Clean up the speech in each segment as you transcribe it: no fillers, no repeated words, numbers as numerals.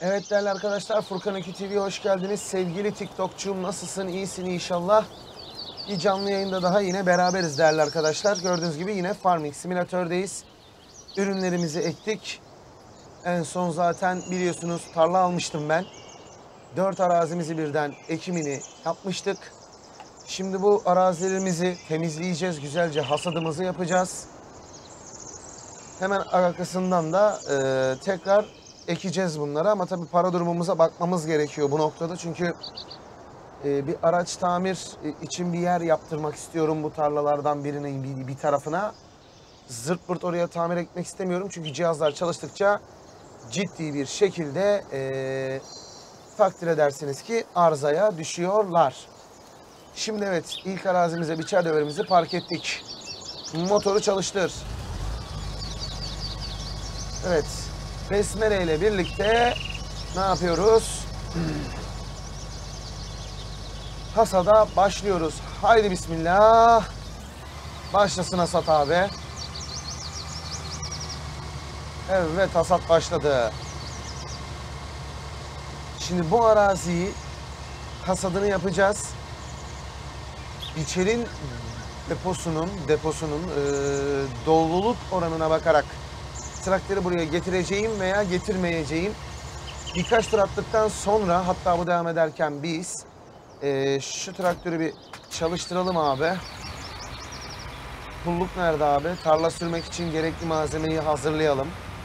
Evet değerli arkadaşlar, Furkan Ökü TV'ye hoş geldiniz. Sevgili TikTokçum, nasılsın? İyisin inşallah. Bir canlı yayında daha yine beraberiz değerli arkadaşlar. Gördüğünüz gibi yine Farming Simülatör'deyiz. Ürünlerimizi ektik. En son zaten biliyorsunuz tarla almıştım ben. 4 arazimizi birden ekimini yapmıştık. Şimdi bu arazilerimizi temizleyeceğiz. Güzelce hasadımızı yapacağız. Hemen arkasından da tekrar ekeceğiz bunları. Ama tabii para durumumuza bakmamız gerekiyor bu noktada. Çünkü bir araç tamir için bir yer yaptırmak istiyorum bu tarlalardan birinin bir tarafına. Zırt pırt oraya tamir etmek istemiyorum. Çünkü cihazlar çalıştıkça ciddi bir şekilde takdir edersiniz ki arızaya düşüyorlar. Şimdi evet, ilk arazimize biçer döverimizi park ettik. Motoru çalıştır. Evet, Besmele ile birlikte ne yapıyoruz? Hasada başlıyoruz. Haydi bismillah. Başlasın hasat abi. Evet, hasat başladı. Şimdi bu araziyi hasadını yapacağız. Biçerin deposunun doluluk oranına bakarak traktörü buraya getireceğim veya getirmeyeceğim. Birkaç tur attıktan sonra, hatta bu devam ederken biz şu traktörü bir çalıştıralım abi. Pulluk nerede abi? Tarla sürmek için gerekli malzemeyi hazırlayalım.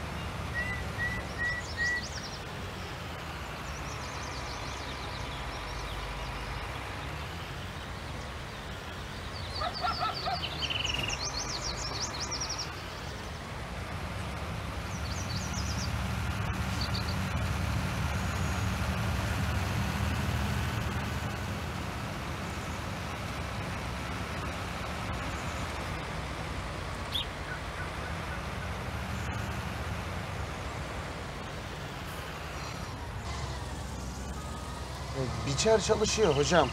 Biçer çalışıyor hocam.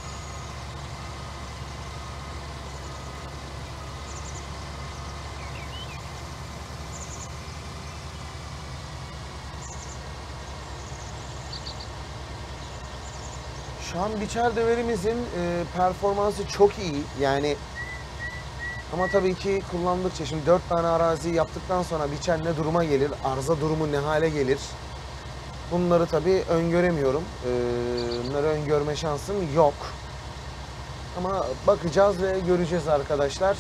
Şu an biçer döverimizin performansı çok iyi. Yani ama tabii ki kullandıkça, şimdi 4 tane arazi yaptıktan sonra biçer ne duruma gelir, arıza durumu ne hale gelir. Bunları tabii öngöremiyorum. Bunları öngörme şansım yok. Ama bakacağız ve göreceğiz arkadaşlar.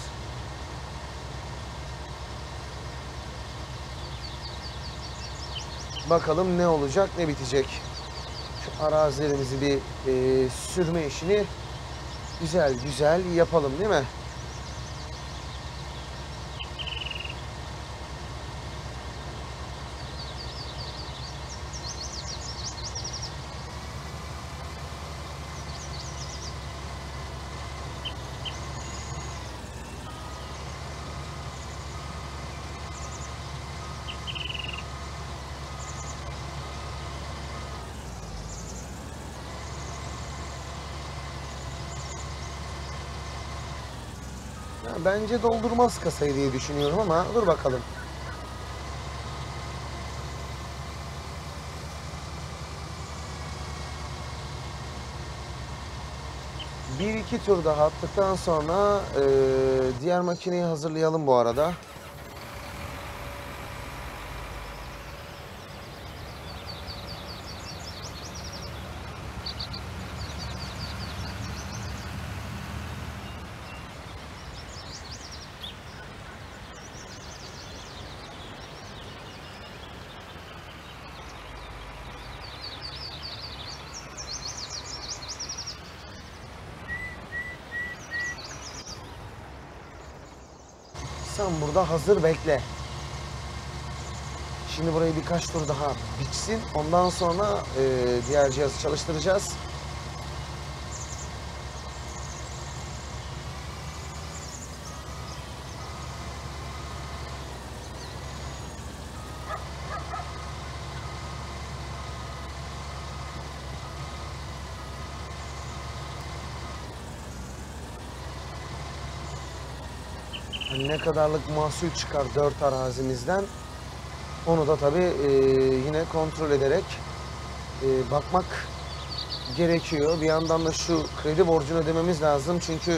Bakalım ne olacak, ne bitecek. Şu arazilerimizi bir sürme işini güzel güzel yapalım, değil mi? Ya bence doldurmaz kasayı diye düşünüyorum ama dur bakalım. Bir iki tur daha attıktan sonra diğer makineyi hazırlayalım bu arada. Sen burada hazır bekle. Şimdi burayı birkaç tur daha bitsin. Ondan sonra diğer cihazı çalıştıracağız. Yani ne kadarlık mahsul çıkar 4 arazimizden, onu da tabii yine kontrol ederek bakmak gerekiyor. Bir yandan da şu kredi borcunu ödememiz lazım. Çünkü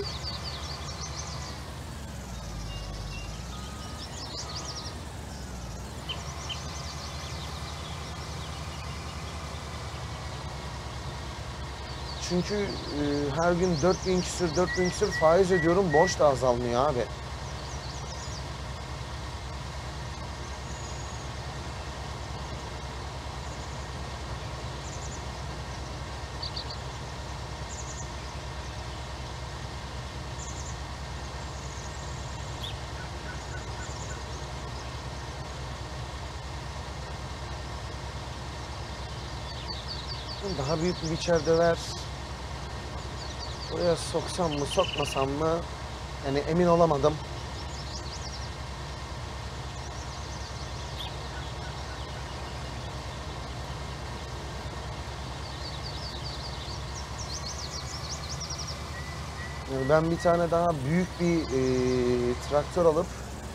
her gün 4000 küsür 4000 küsür faiz ödüyorum. Borç da azalmıyor abi. Daha büyük bir biçer döver. Buraya soksam mı sokmasam mı? Yani emin olamadım. Yani ben bir tane daha büyük bir traktör alıp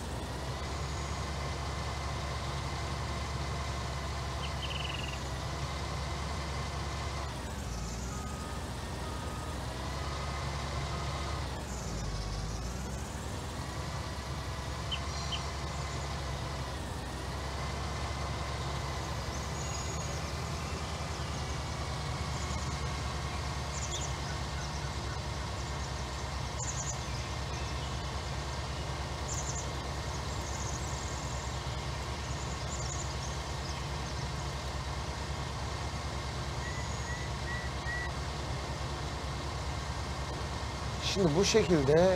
şimdi bu şekilde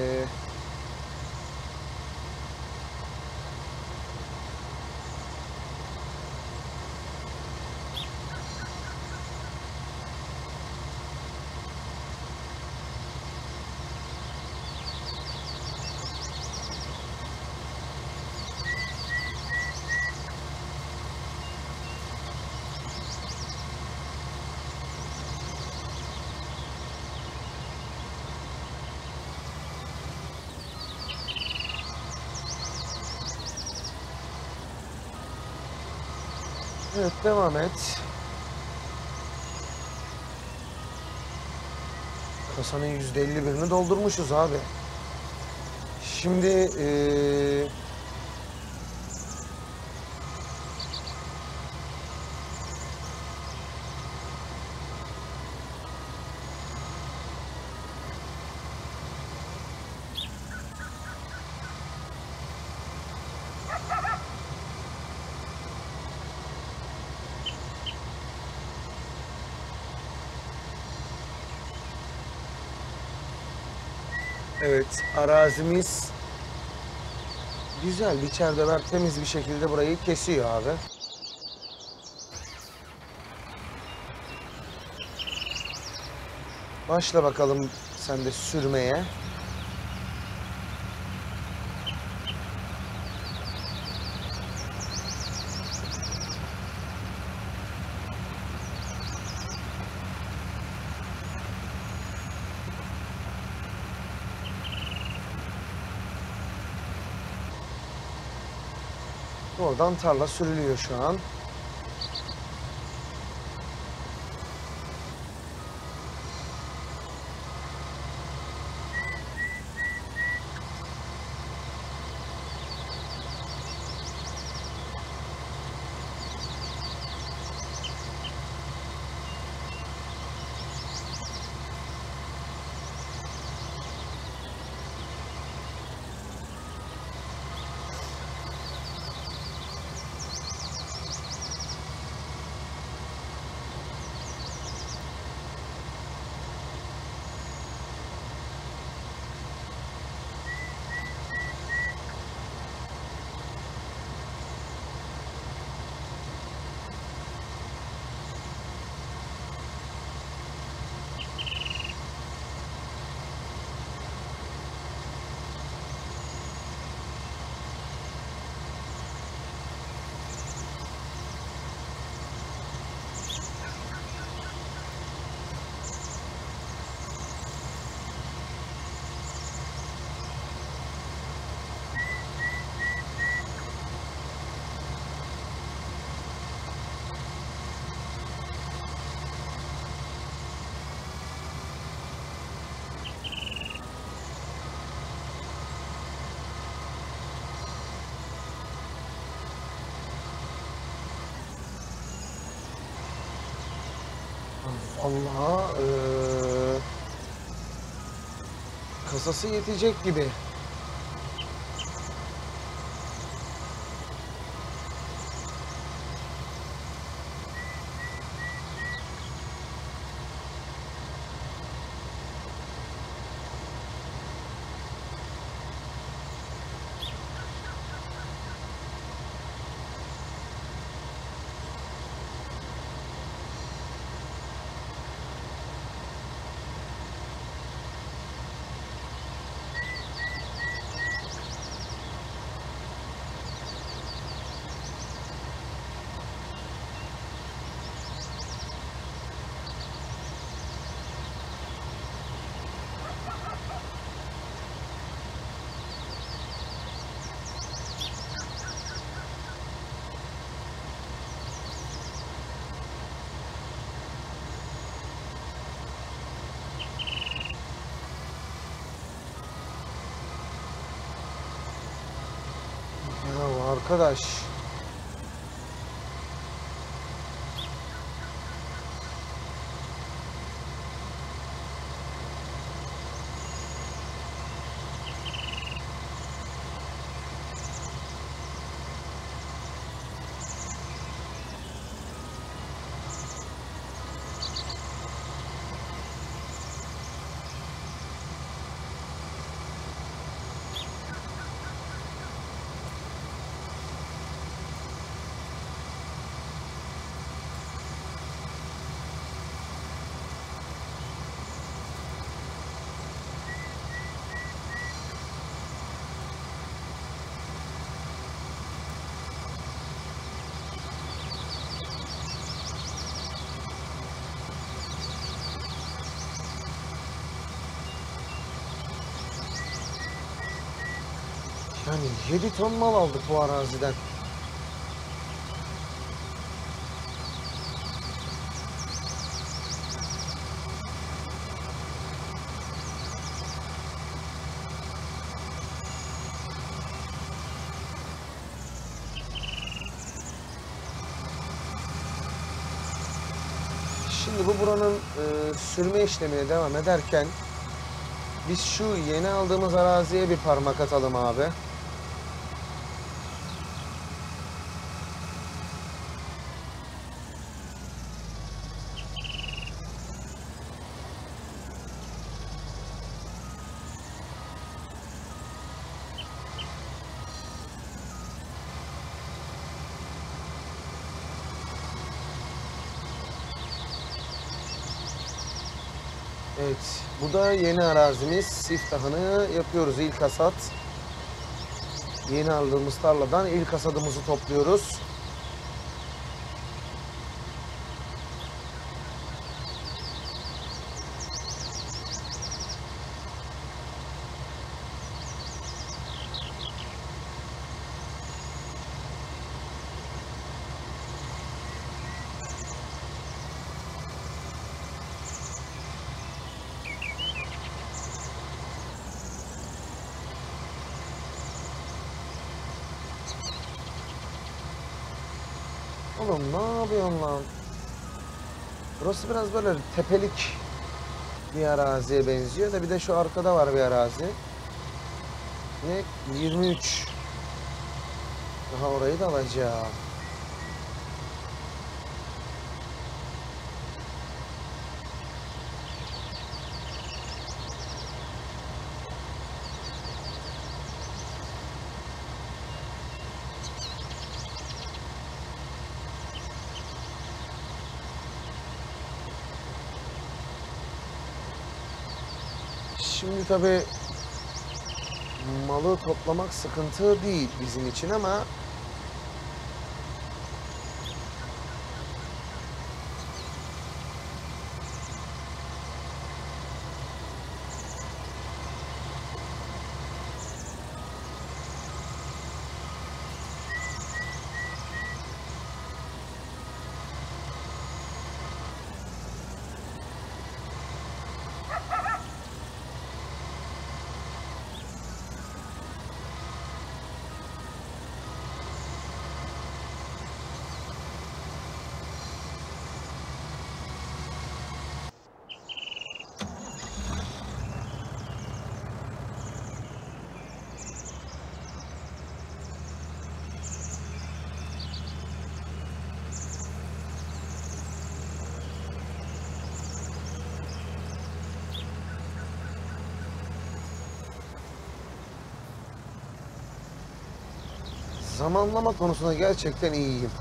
evet devam et. Kasanın %51'ini doldurmuşuz abi. Şimdi evet arazimiz güzel. Biçer döver temiz bir şekilde burayı kesiyor abi. Başla bakalım sen de sürmeye. Oradan tarla sürülüyor şu an. Allah kasası yetecek gibi. Ya arkadaş. Yani 7 ton mal aldık bu araziden. Şimdi bu buranın sürme işlemine devam ederken biz şu yeni aldığımız araziye bir parmak atalım abi. Evet, bu da yeni arazimiz. Siftahını yapıyoruz, ilk hasat. Yeni aldığımız tarladan ilk hasadımızı topluyoruz. Oğlum ne yapıyorsun lan? Burası biraz böyle tepelik bir araziye benziyor da bir de şu arkada var bir arazi. Ne? 23. Daha orayı da alacağım. Şimdi tabii malı toplamak sıkıntı değil bizim için ama Zamanlama konusunda gerçekten iyiyim.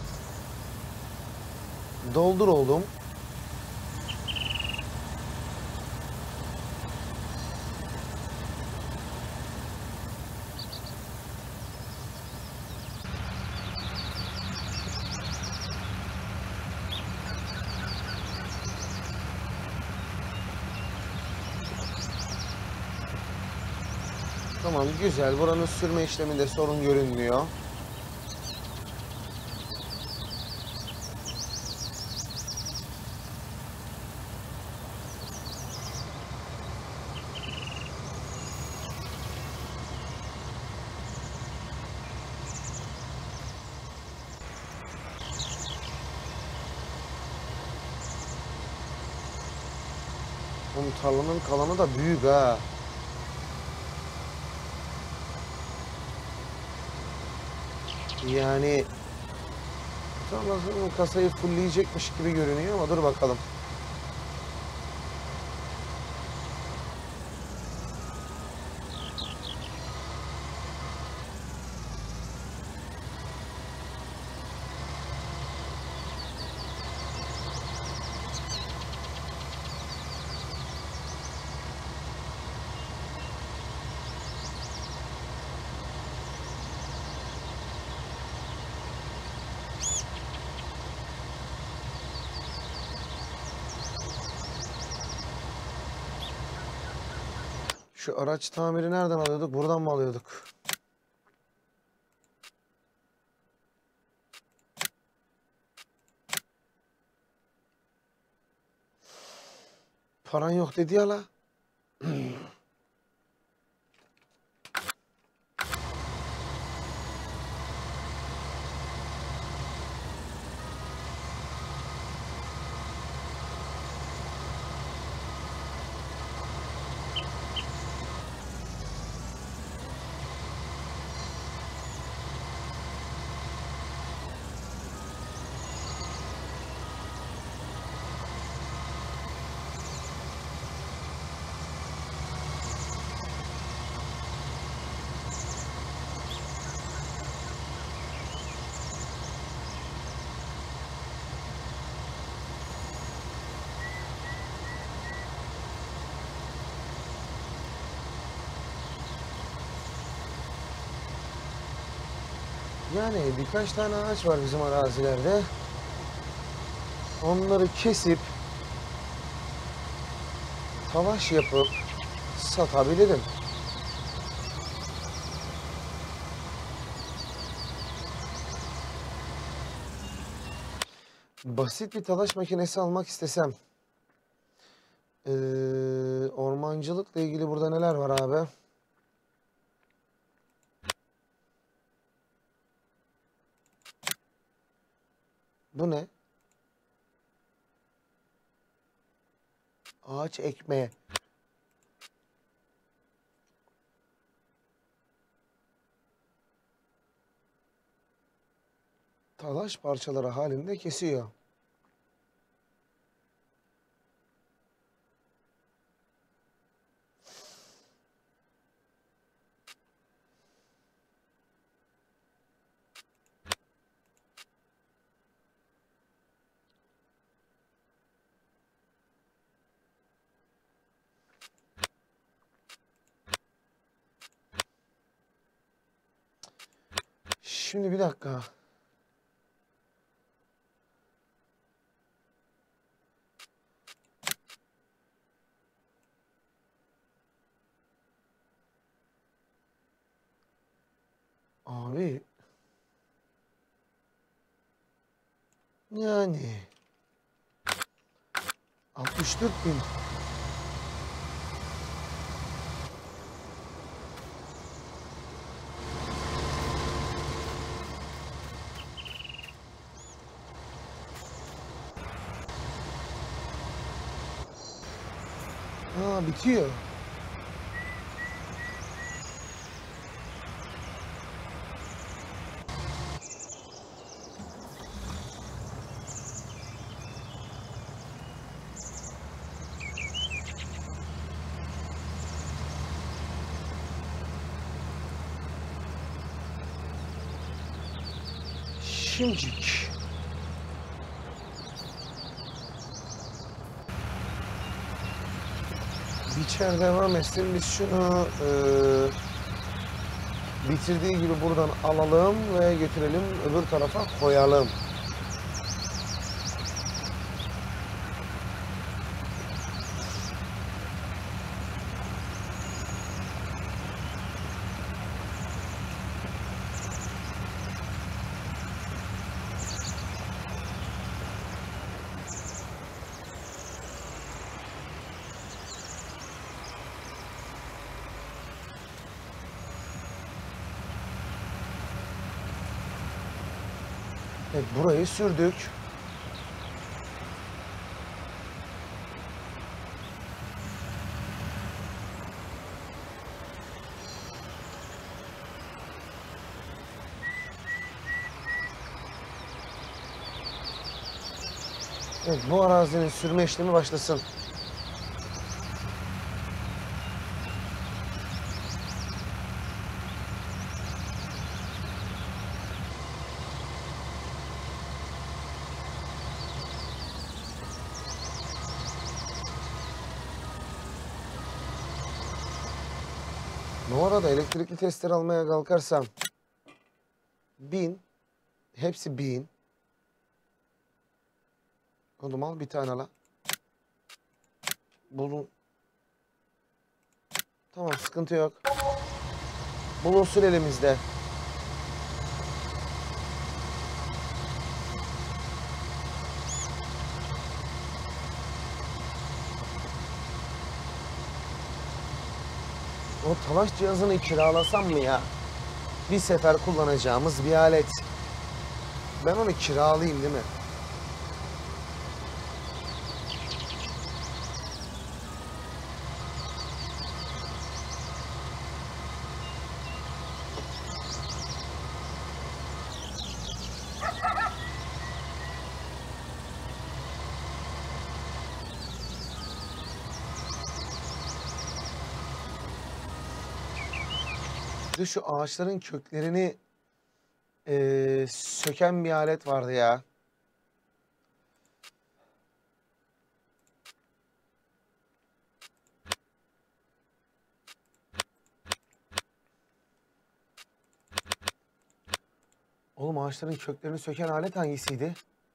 Doldur oğlum. Tamam, güzel. Buranın sürme işleminde sorun görünmüyor. Oğlum tarlanın kalanı da büyük ha. Yani tarlasının kasayı fullleyecekmiş gibi görünüyor ama dur bakalım. Şu araç tamiri nereden alıyorduk? Buradan mı alıyorduk? Paran yok dedi ya la. Yani birkaç tane ağaç var bizim arazilerde. Onları kesip talaş yapıp satabilirim. Basit bir talaş makinesi almak istesem. Ormancılıkla ilgili burada neler var abi? Bu ne? Ağaç ekme. Talaş parçaları halinde kesiyor. Şimdi bir dakika. Abi. Yani. 64.000. Aa, bitiyor. Şimcik. Biçer devam etsin. Biz şunu bitirdiği gibi buradan alalım ve götürelim öbür tarafa koyalım. Evet, burayı sürdük. Evet, bu arazinin sürme işlemi başlasın. Bu arada elektrikli testere almaya kalkarsam 1000, hepsi 1000. Oğlum al bir tane la. Bulun. Tamam, sıkıntı yok. Bulunsun elimizde. O talaş cihazını kiralasam mı ya? Bir sefer kullanacağımız bir alet. Ben onu kiralayayım değil mi? Bir de şu ağaçların köklerini söken bir alet vardı ya. Oğlum ağaçların köklerini söken alet hangisiydi?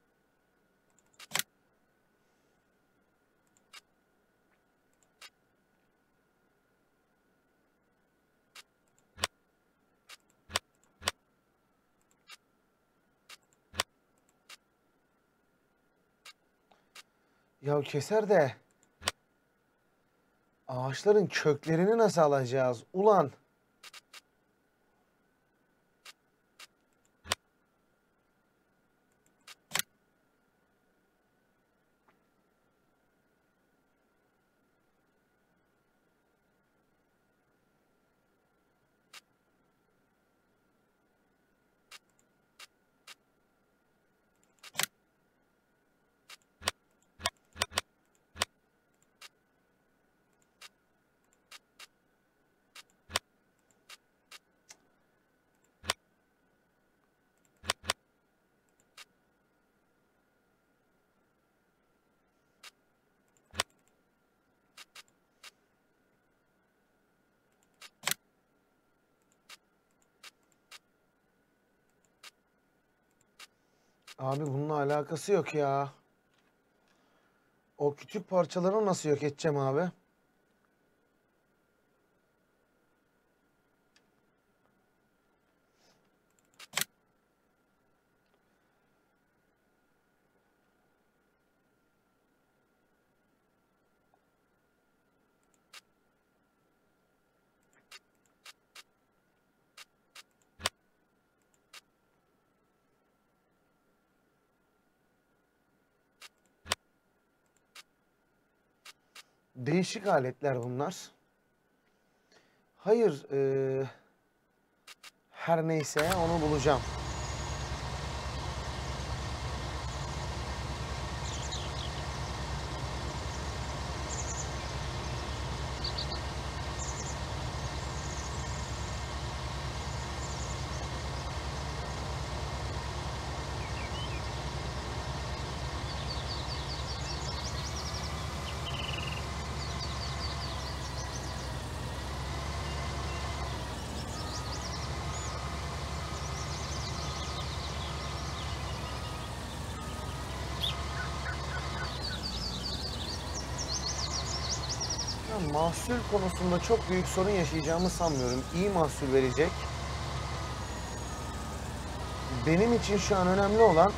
Ya keser de ağaçların köklerini nasıl alacağız? Ulan. Abi bununla alakası yok ya. O küçük parçaları nasıl yok edeceğim abi? Değişik aletler bunlar. Hayır, her neyse onu bulacağım. mahsul konusunda çok büyük sorun yaşayacağımı sanmıyorum. İyi mahsul verecek. Benim için şu an önemli olan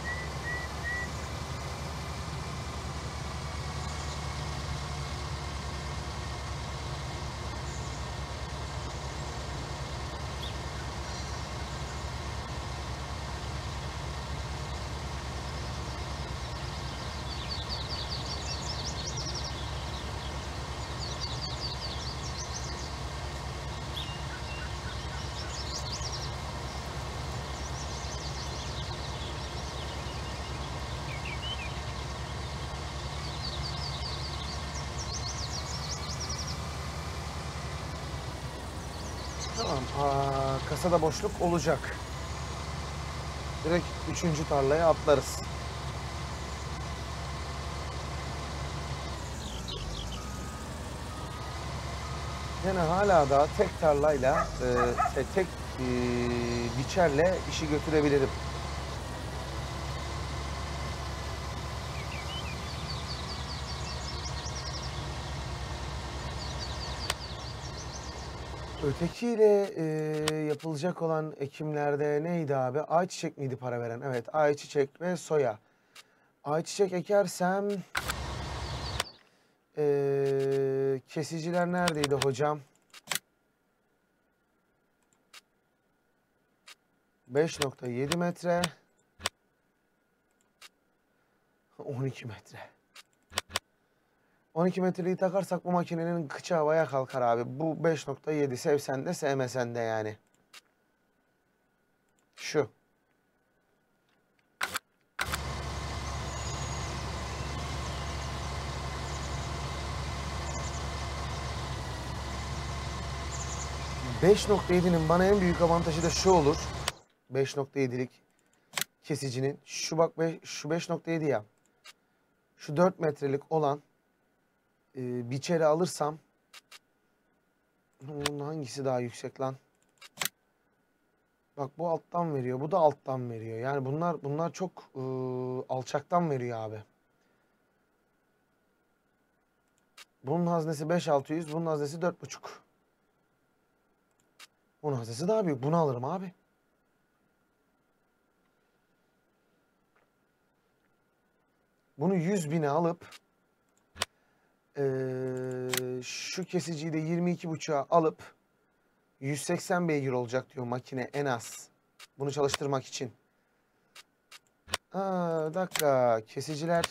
tamam, kasada boşluk olacak. Direkt 3. tarlaya atlarız. Yani hala da tek tarlayla, tek biçerle işi götürebilirim. Ötekiyle yapılacak olan ekimlerde neydi abi? Ayçiçek miydi para veren? Evet, ayçiçek ve soya. Ayçiçek ekersem kesiciler neredeydi hocam? 5,7 metre. 12 metre. 12 metreyi takarsak bu makinenin kıçı havaya kalkar abi. Bu 5,7 sevsen de sevmesen de yani. Şu. ...5,7'nin bana en büyük avantajı da şu olur. 5,7'lik kesicinin. Şu bak, şu 5,7 ya. Şu 4 metrelik olan biçeri alırsam... Bunun hangisi daha yüksek lan? Bak bu alttan veriyor. Bu da alttan veriyor. Yani bunlar çok alçaktan veriyor abi. Bunun haznesi 5,600. Bunun haznesi 4,5. Bunun haznesi daha büyük. Bunu alırım abi. Bunu 100.000'e alıp şu kesiciyi de 22,5'a alıp 180 beygir olacak diyor makine en az. Bunu çalıştırmak için. Dakika. Kesiciler.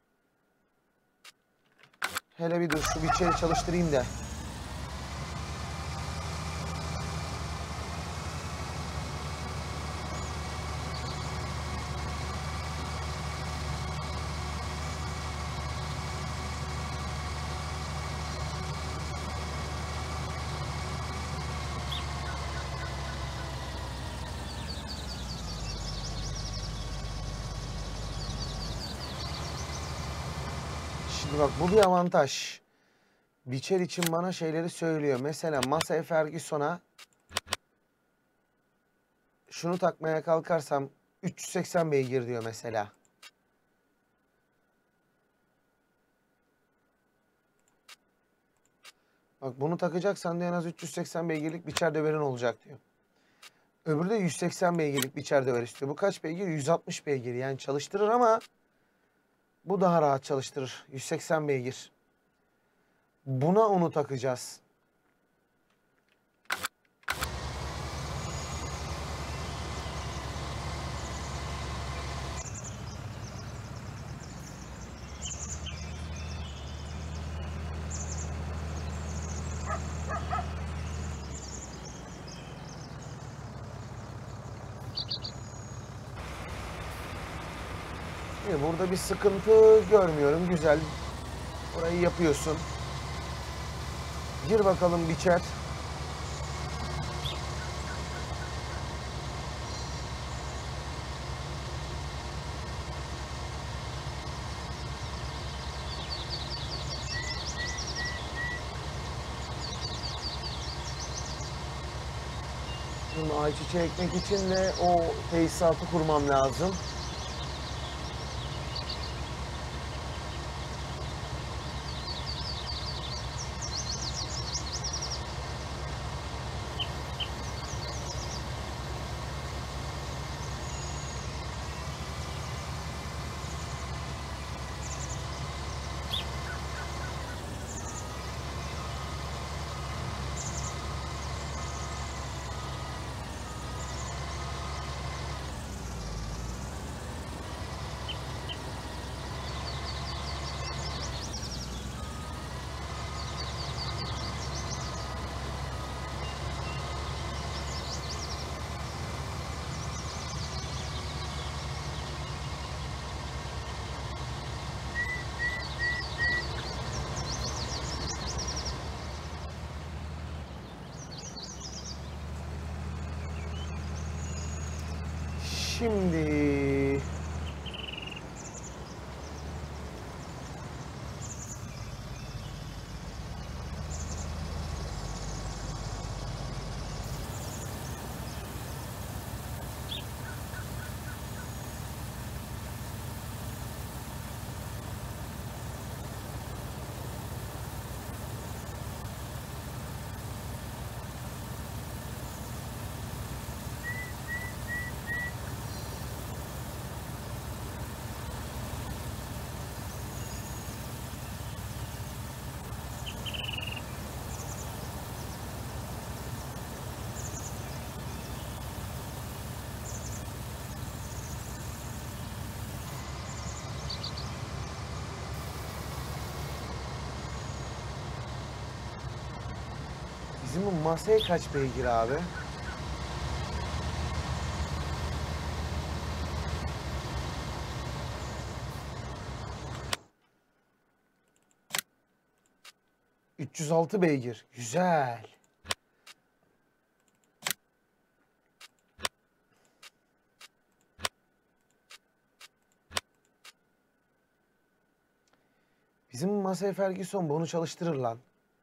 Hele bir dur şu biçeri çalıştırayım da. Şimdi bak bu bir avantaj. Biçer için bana şeyleri söylüyor. Mesela Massey Ferguson'a şunu takmaya kalkarsam 380 beygir diyor mesela. Bak bunu takacaksan diyor en az 380 beygirlik biçer döverin olacak diyor. Öbürü de 180 beygirlik biçer döver istiyor. Bu kaç beygir? 160 beygir. Yani çalıştırır ama bu daha rahat çalıştırır. 180 beygir. Buna onu takacağız. Burada bir sıkıntı görmüyorum. Güzel. Orayı yapıyorsun. Gir bakalım biçer. Şimdi ayçiçeği ekmek için de o tesisatı kurmam lazım. Şimdi bizim bu masaya kaç beygir abi? ...306 beygir. Güzel. Bizim Massey Ferguson bunu çalıştırır lan.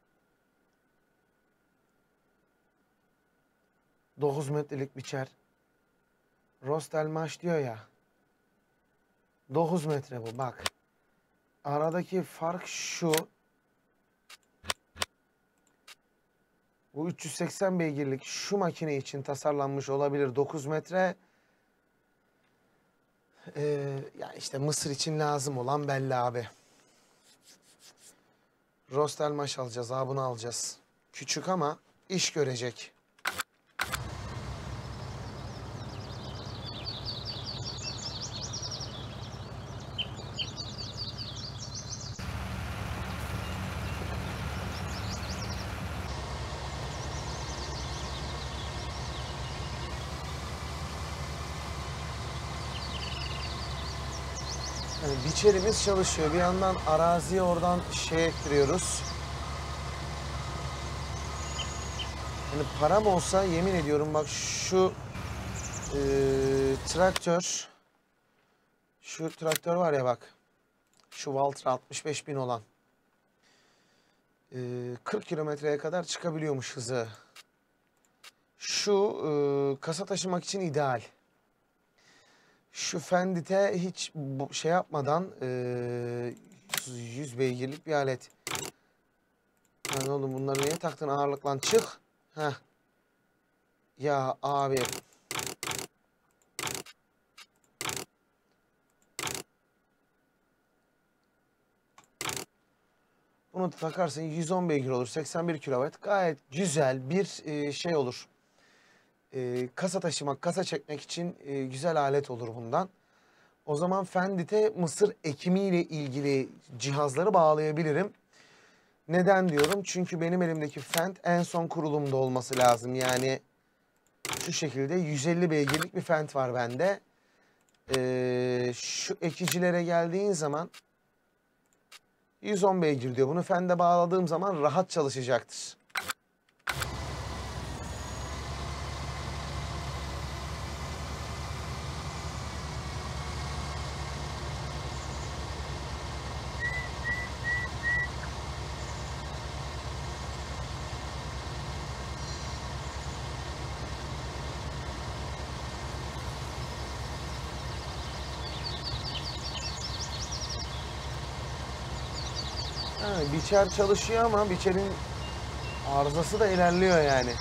9 metrelik biçer. Rostelmash diyor ya. 9 metre bu bak. Aradaki fark şu. Bu 380 beygirlik şu makine için tasarlanmış olabilir 9 metre. Yani işte Mısır için lazım olan belli abi. Rostelmash alacağız, ha bunu alacağız. Küçük ama iş görecek. Yani biçerimiz çalışıyor. Bir yandan araziye oradan şey ettiriyoruz. Yani param olsa yemin ediyorum bak şu traktör. Şu traktör var ya bak. Şu Valtra 65.000 olan. 40 kilometreye kadar çıkabiliyormuş hızı. Şu kasa taşımak için ideal. Şu Fendit'e hiç şey yapmadan 100 beygirlik bir alet. Yani oğlum bunları niye taktın ağırlıklan çık. Heh. Ya abi. Bunu takarsın 110 beygir olur 81 kW. Gayet güzel bir şey olur. Kasa taşımak, kasa çekmek için güzel alet olur bundan. O zaman Fendit'e mısır ekimiyle ilgili cihazları bağlayabilirim. Neden diyorum? Çünkü benim elimdeki Fend en son kurulumda olması lazım. Yani şu şekilde 150 beygirlik bir Fend var bende. Şu ekicilere geldiğin zaman 110 beygir diyor. Bunu Fend'e bağladığım zaman rahat çalışacaktır. Ha, biçer çalışıyor ama biçerin arızası da ilerliyor yani.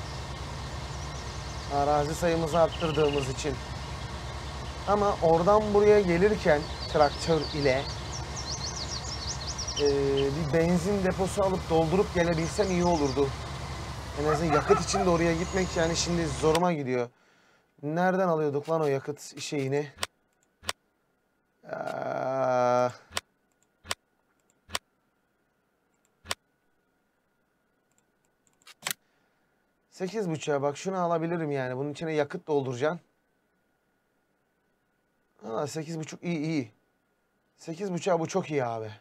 Arazi sayımızı arttırdığımız için. Ama oradan buraya gelirken traktör ile bir benzin deposu alıp doldurup gelebilsem iyi olurdu. En azından yakıt için de oraya gitmek yani şimdi zoruma gidiyor. Nereden alıyorduk lan o yakıt şeyini? Aa, 8,5'a bak şunu alabilirim yani. Bunun içine yakıt dolduracaksın. Aa, 8,5 iyi iyi. 8,5'a bu çok iyi abi.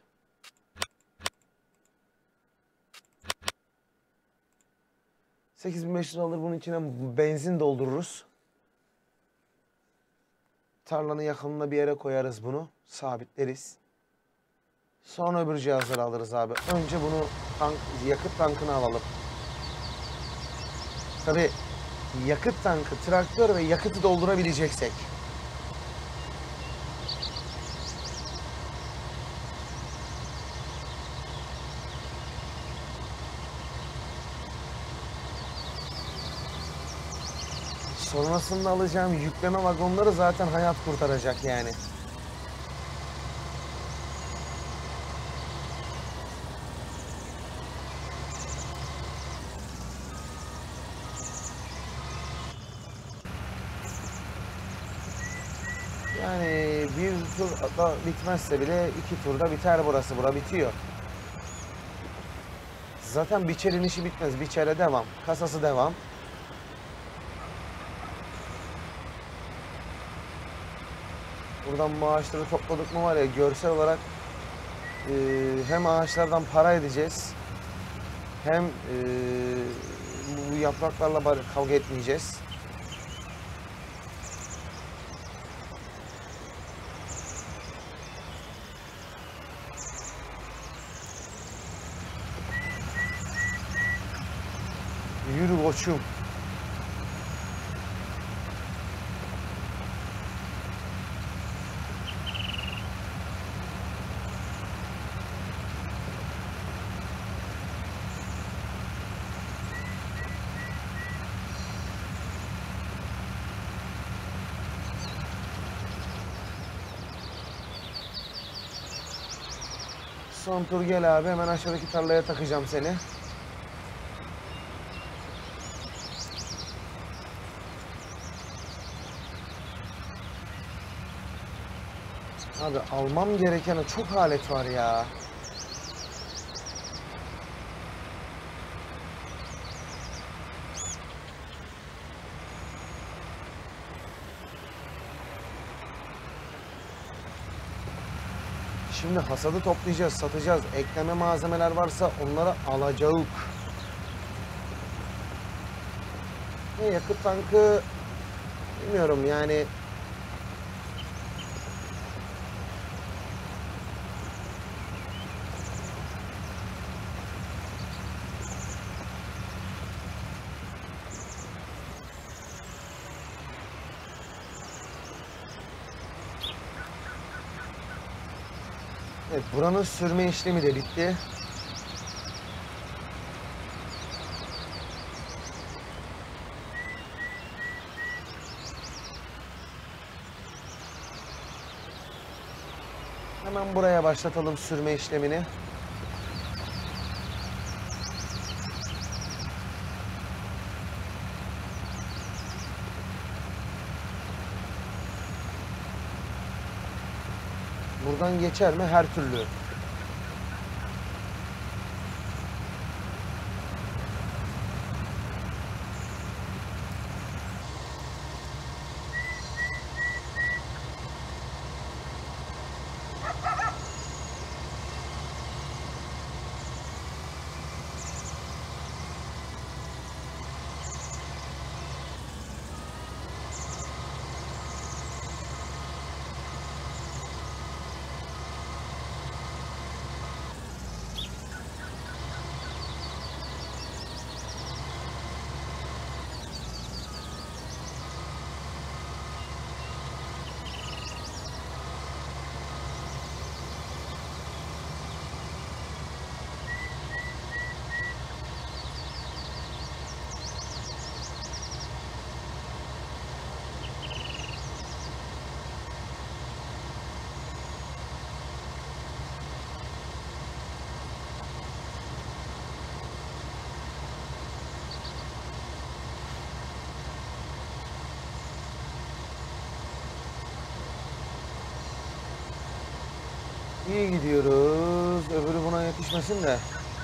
$8.500 alır bunun içine benzin doldururuz. tarlanın yakınına bir yere koyarız bunu. Sabitleriz. Sonra öbür cihazları alırız abi. Önce bunu yakıt tankına alalım. Tabii yakıt tankı, traktör ve yakıtı doldurabileceksek. Sonrasında alacağım yükleme vagonları zaten hayat kurtaracak yani. Yani bir tur da bitmezse bile 2 turda biter burası. Bura bitiyor. Zaten biçerin işi bitmez. Biçere devam. Kasası devam. Buradan maaşları topladık mı var ya, görsel olarak hem ağaçlardan para edeceğiz. Hem bu yapraklarla kavga etmeyeceğiz. Yürü koçum. Son tur gel abi. Hemen aşağıdaki tarlaya takacağım seni. Abi almam gereken çok alet var ya. Şimdi hasadı toplayacağız, satacağız. Ekleme malzemeler varsa onları alacağız. Yakıt tankı bilmiyorum yani. Evet, buranın sürme işlemi de bitti. Hemen buraya başlatalım sürme işlemini. Buradan geçer mi? Her türlü. İyi gidiyoruz. Öbürü buna yetişmesin de.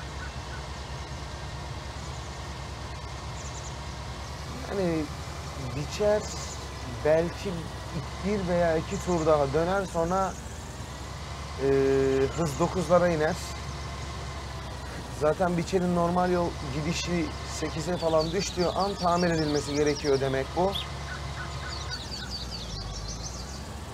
Yani biçer, belki bir veya 2 tur daha döner, sonra hız 9'lara iner. Zaten biçerin normal yol gidişi 8'e falan düştüğü an tamir edilmesi gerekiyor demek bu.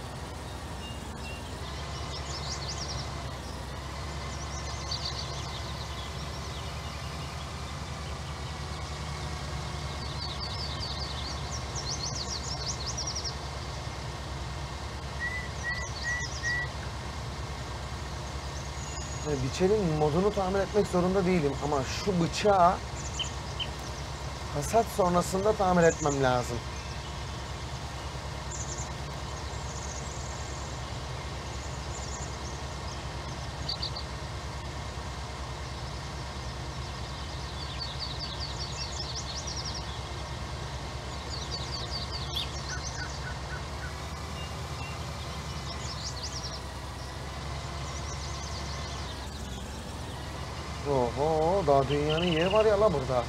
Biçerin modunu tamir etmek zorunda değilim ama şu bıçağı hasat sonrasında tamir etmem lazım. Oho, daha dünyanın yeri var ya la burada.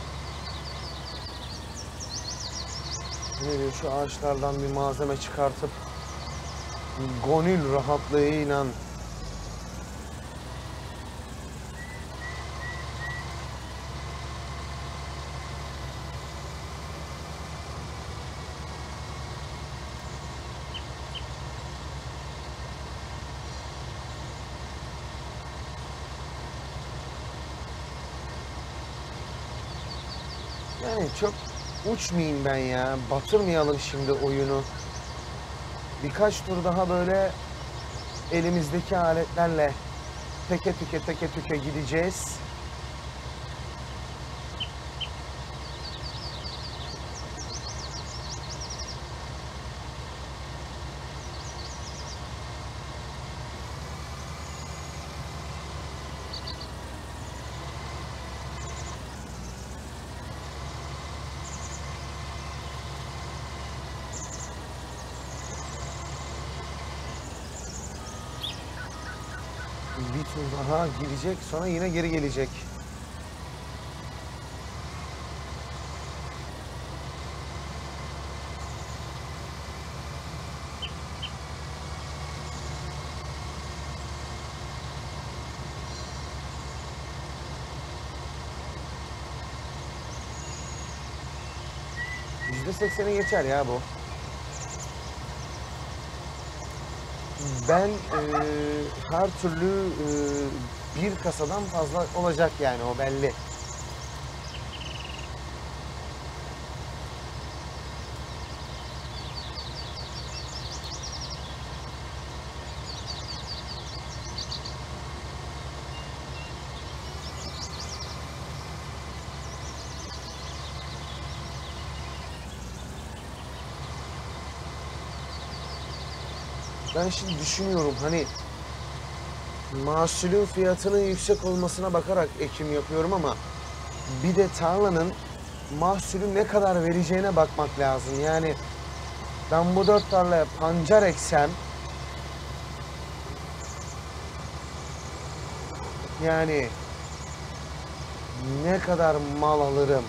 Ne diyor, şu ağaçlardan bir malzeme çıkartıp gönül rahatlığıyla yani çok uçmayayım ben ya. Batırmayalım şimdi oyunu. Birkaç tur daha böyle elimizdeki aletlerle teke tüke gideceğiz. Bir tur daha gidecek, sonra yine geri gelecek. %80'i geçer ya bu. Ben her türlü bir kasadan fazla olacak yani, o belli. Ben şimdi düşünüyorum, hani mahsulün fiyatının yüksek olmasına bakarak ekim yapıyorum ama bir de tarlanın mahsulü ne kadar vereceğine bakmak lazım. Yani ben bu 4 tarlaya pancar eksem, yani ne kadar mal alırım?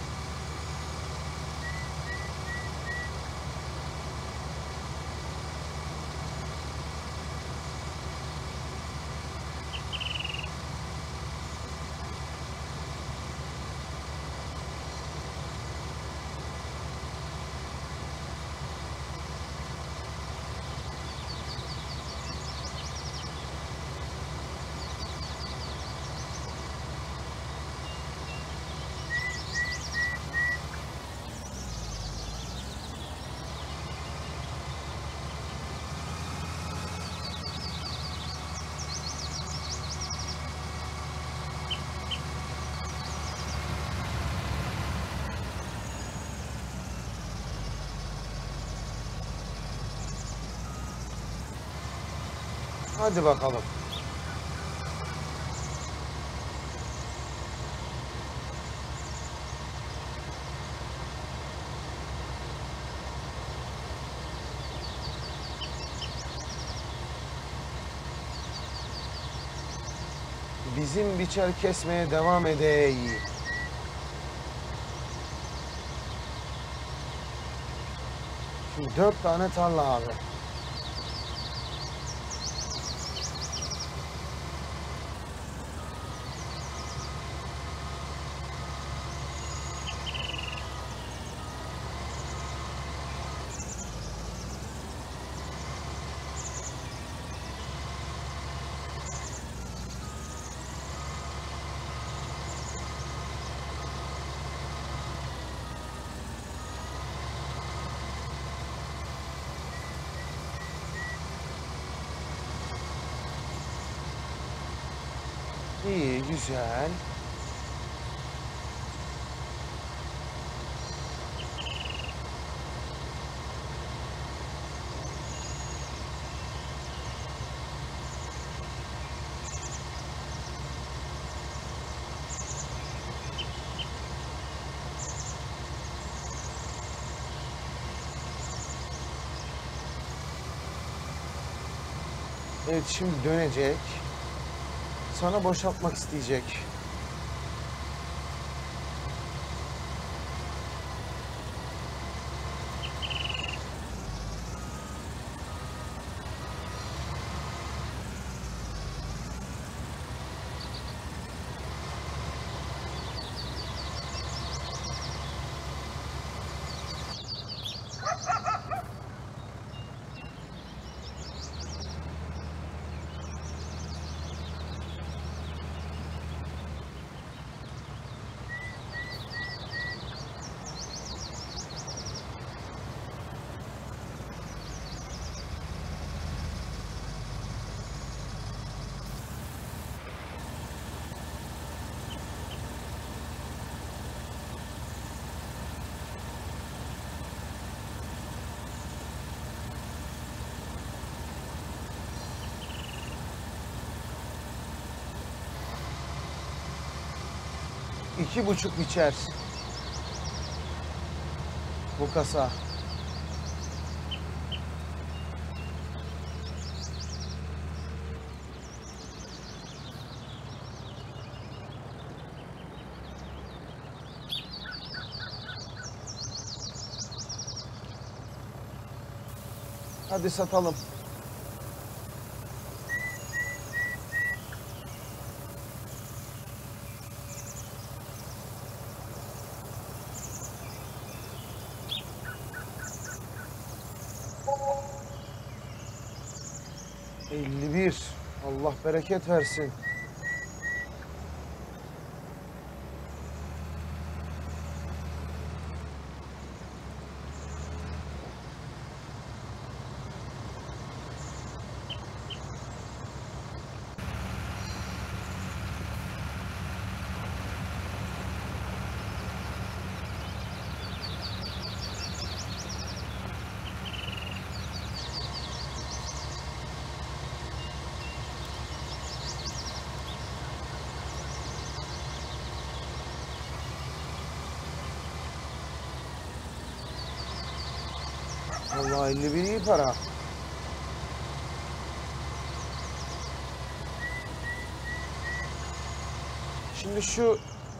Hadi bakalım. Bizim biçer kesmeye devam edeyim. Şimdi 4 tane tarla abi. İyi, güzel. Evet, şimdi dönecek. Sana boşaltmak isteyecek. İki buçuk biçer bu kasa. Hadi satalım. ...51. Allah bereket versin. Vallahi 51 iyi para. Şimdi şu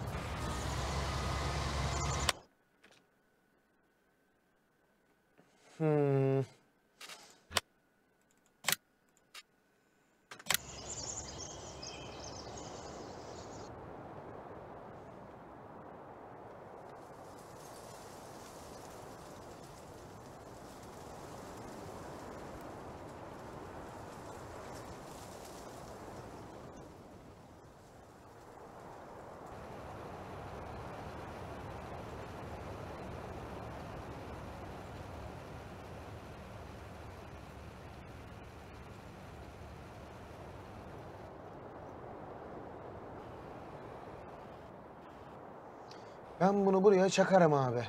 ben bunu buraya çakarım abi.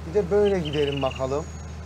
Bir de böyle gidelim bakalım.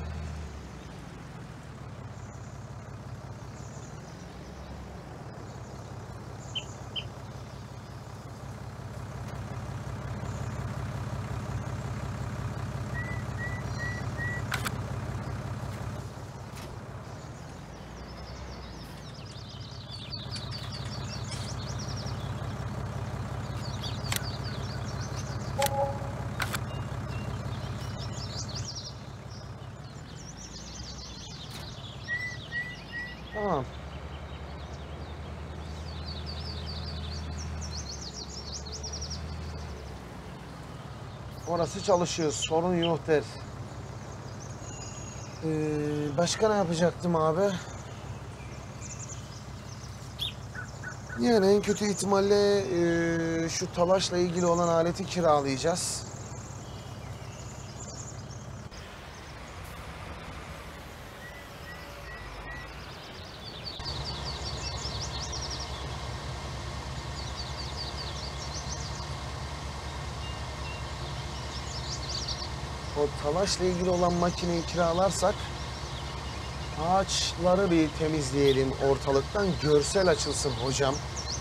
Tamam. Orası çalışıyor. Sorun yok der. Başka ne yapacaktım abi? Yani en kötü ihtimalle şu talaşla ilgili olan aleti kiralayacağız. O talaşla ilgili olan makineyi kiralarsak ağaçları bir temizleyelim ortalıktan. Görsel açılsın hocam.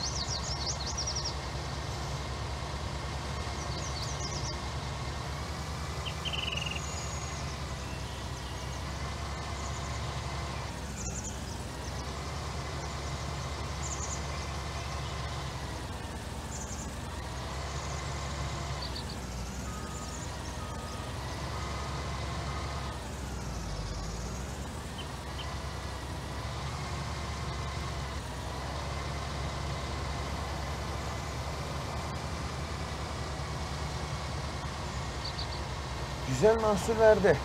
Güzel mahsul verdi.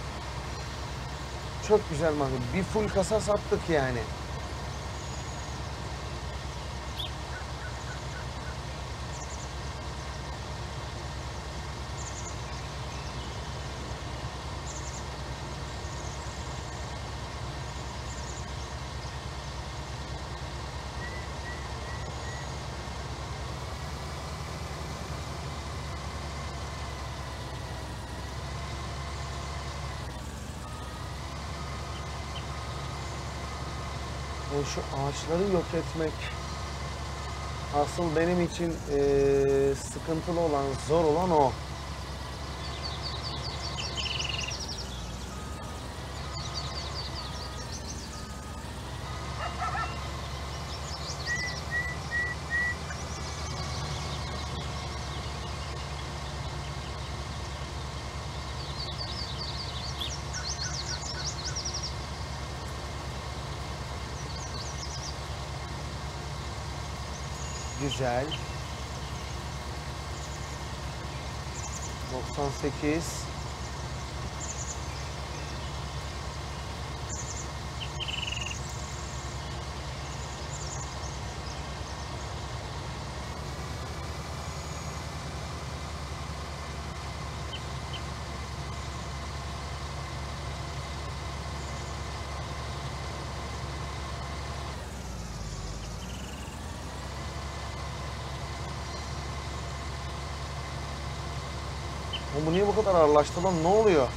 Çok güzel mahsul. Bir full kasa sattık yani. Şu ağaçları yok etmek asıl benim için sıkıntılı olan, zor olan o. Güzel. 98. Bu niye bu kadar ağırlaştı lan? Ne oluyor?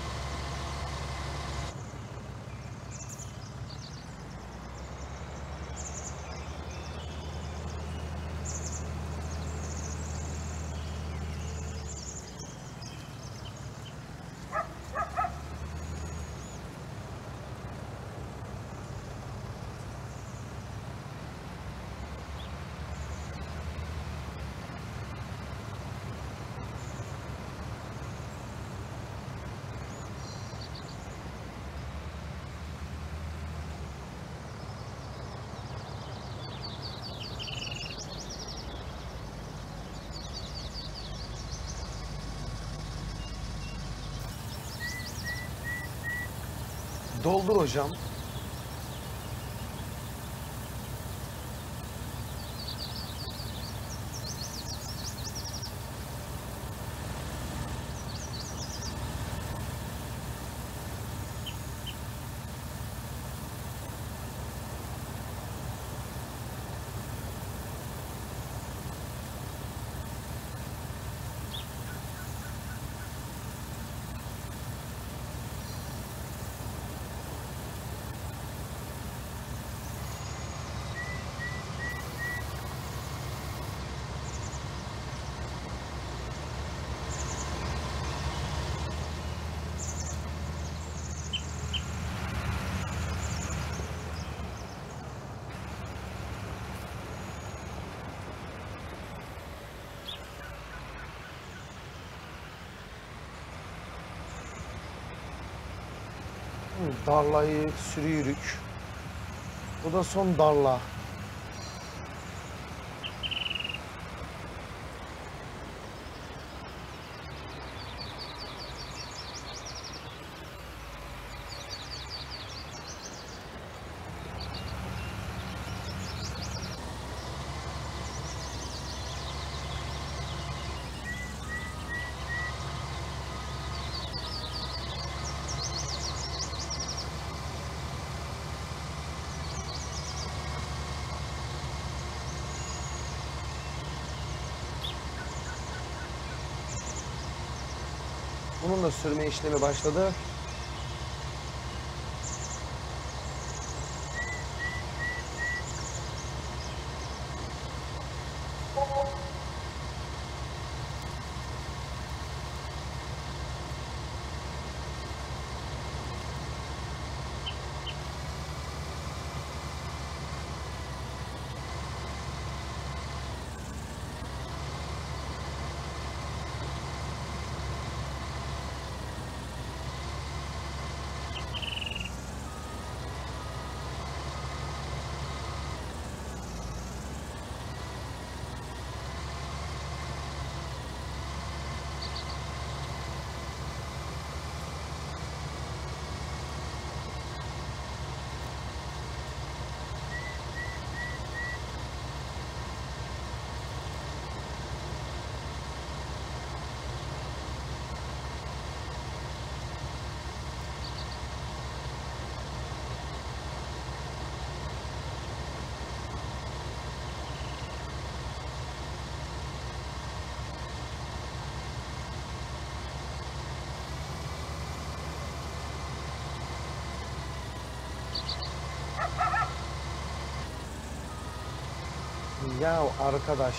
Doldur hocam. Darlayı sürüyürük. Bu da son darla. Bunun da sürme işlemi başladı. Ya arkadaş.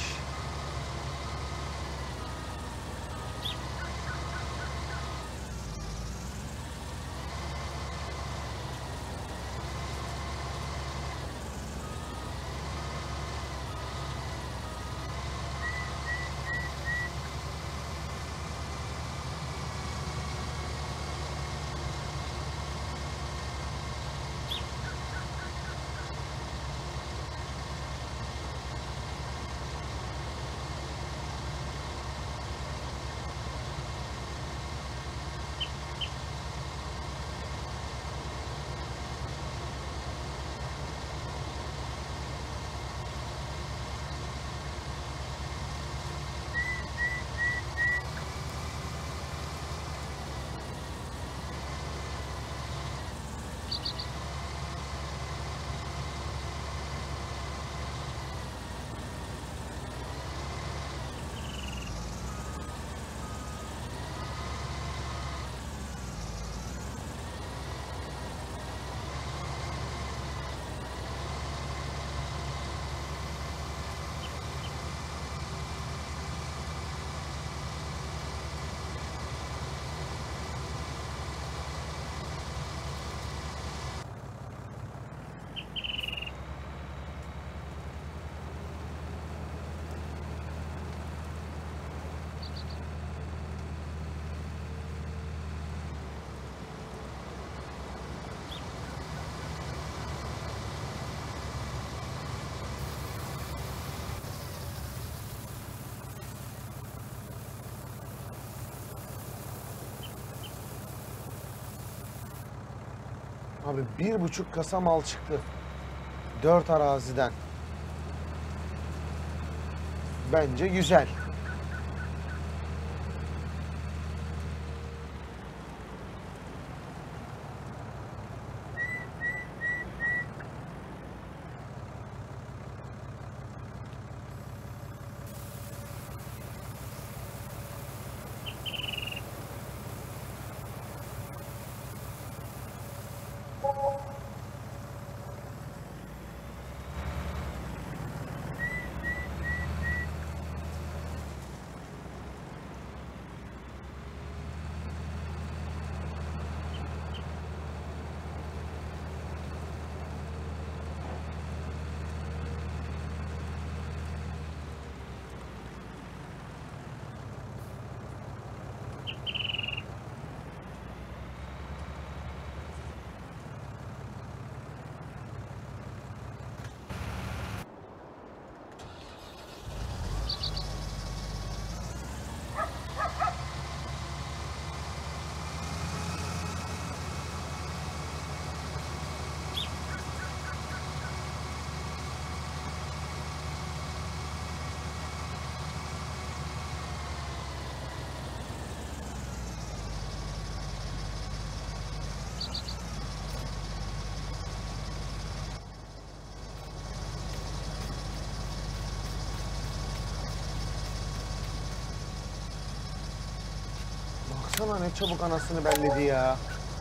Abi 1,5 kasa mal çıktı. 4 araziden. Bence güzel. baksana ne çabuk anasını belledi ya.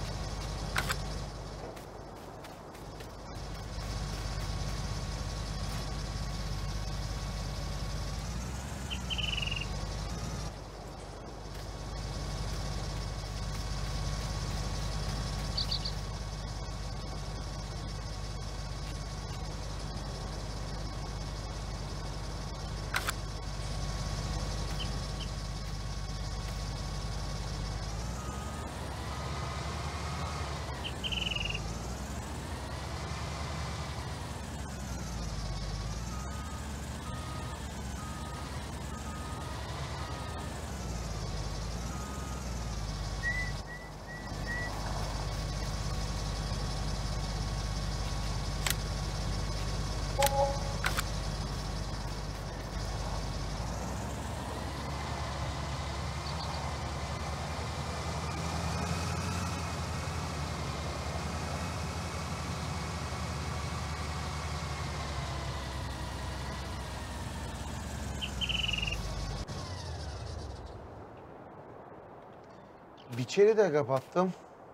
Biçeri de kapattım.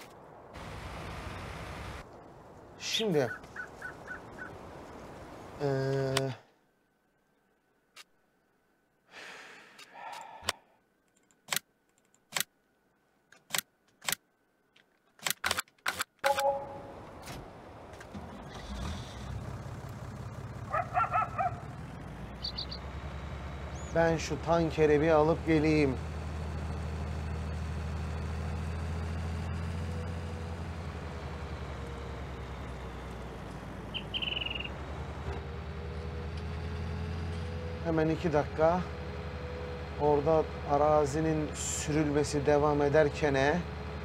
Şimdi ben şu tankeri bir alıp geleyim. Hemen 2 dakika orada arazinin sürülmesi devam ederken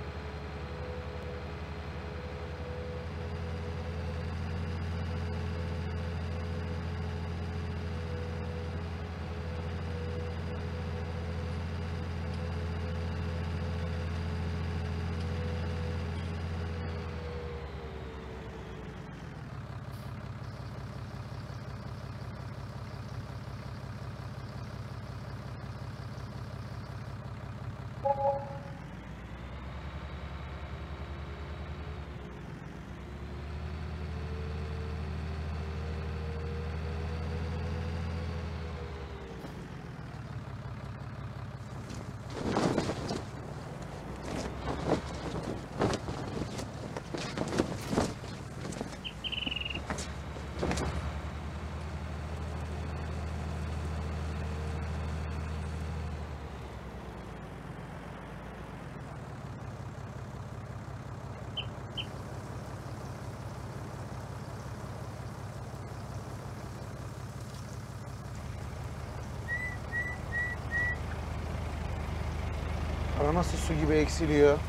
para nasıl su gibi eksiliyor.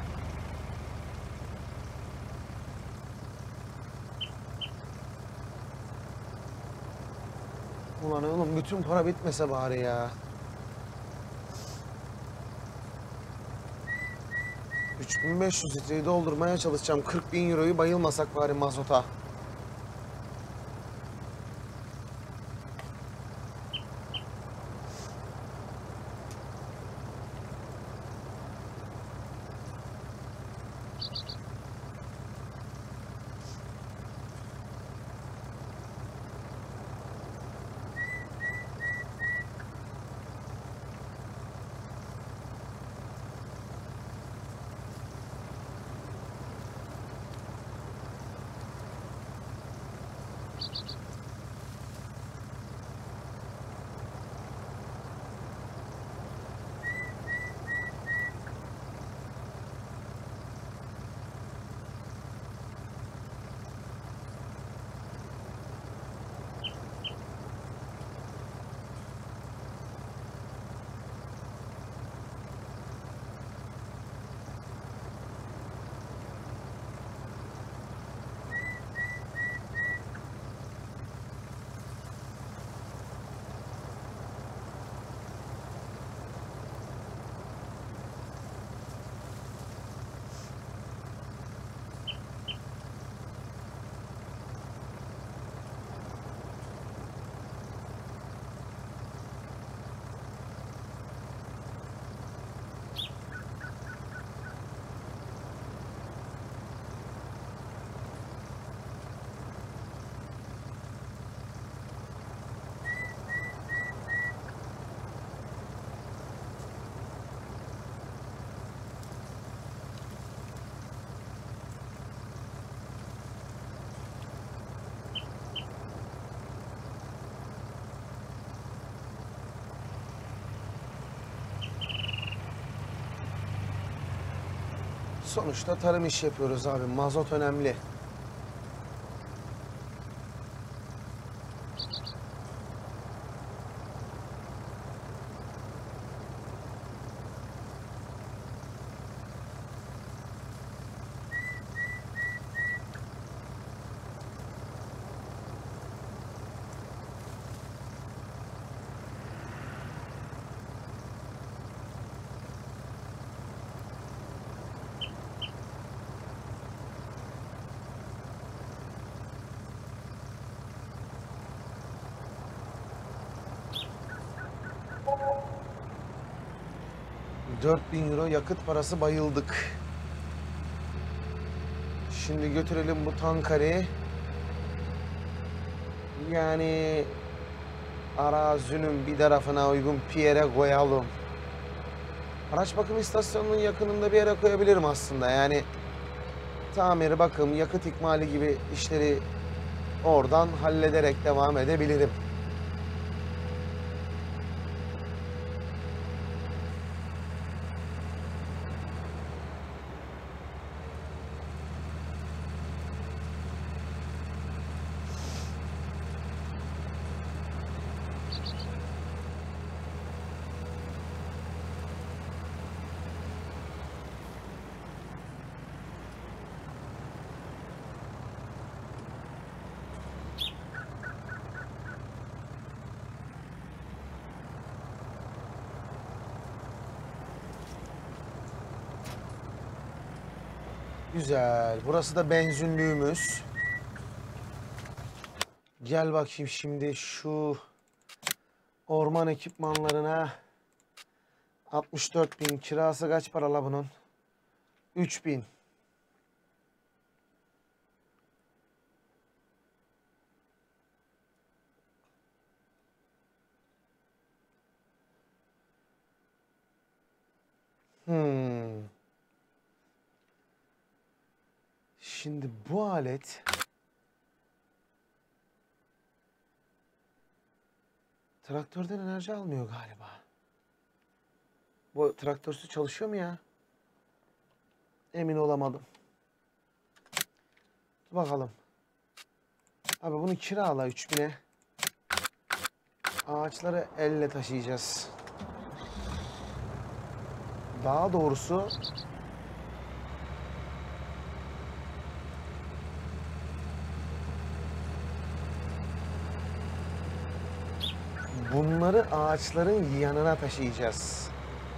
Ulan oğlum bütün para bitmese bari ya. 3500 litreyi doldurmaya çalışacağım. 40.000 euroyu bayılmasak bari mazota. Sonuçta tarım iş yapıyoruz abi. Mazot önemli. €4.000 yakıt parası, bayıldık. Şimdi götürelim bu tankeri. Yani arazinin bir tarafına uygun bir yere koyalım. Araç bakım istasyonunun yakınında bir yere koyabilirim aslında. Yani tamir, bakım, yakıt ikmali gibi işleri oradan hallederek devam edebilirim. Güzel. Burası da benzinliğimiz. Gel bakayım şimdi şu orman ekipmanlarına. 64.000 kirası kaç para la bunun? 3.000. Şimdi bu alet traktörden enerji almıyor galiba. Bu traktörsüz çalışıyor mu ya? Emin olamadım. Dur bakalım. Abi bunu kirala 3.000'e. Ağaçları elle taşıyacağız. Daha doğrusu bunları ağaçların yanına taşıyacağız.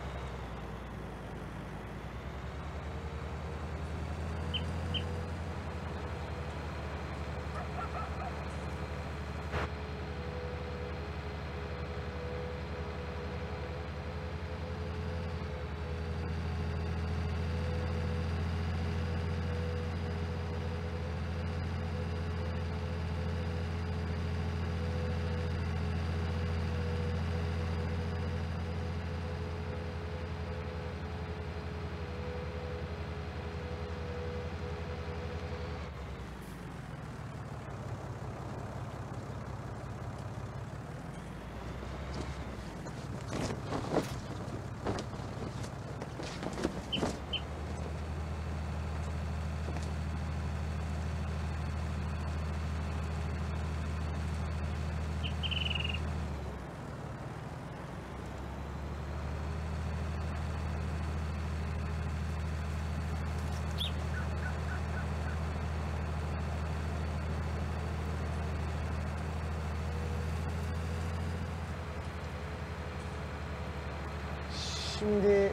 Şimdi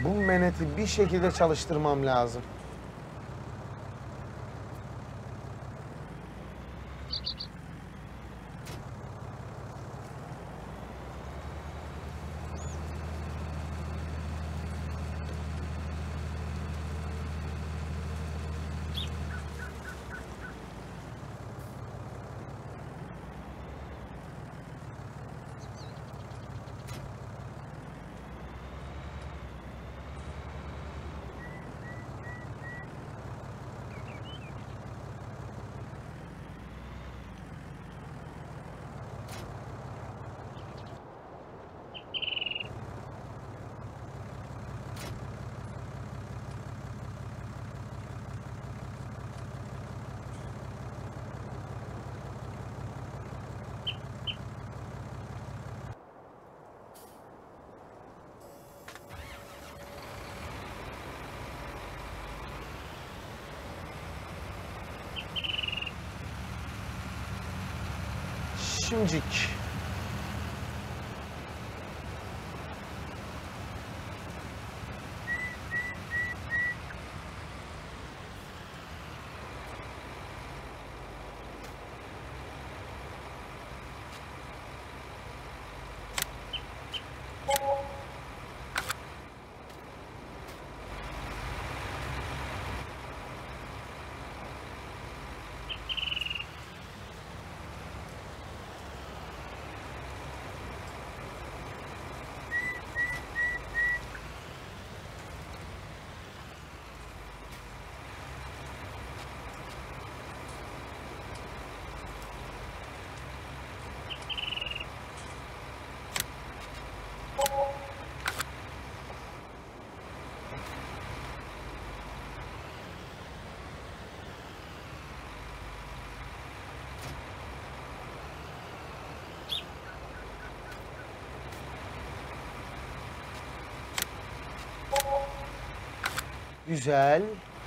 Bu meneti bir şekilde çalıştırmam lazım. Şimdicik. Güzel.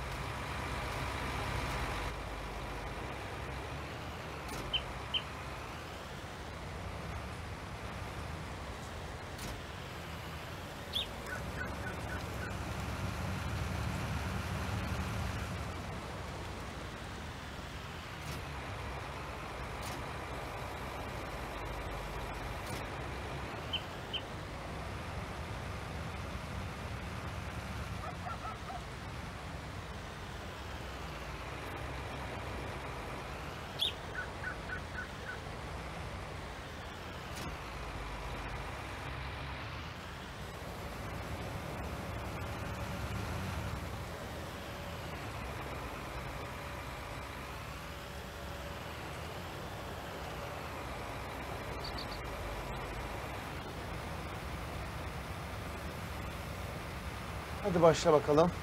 Hadi başla bakalım.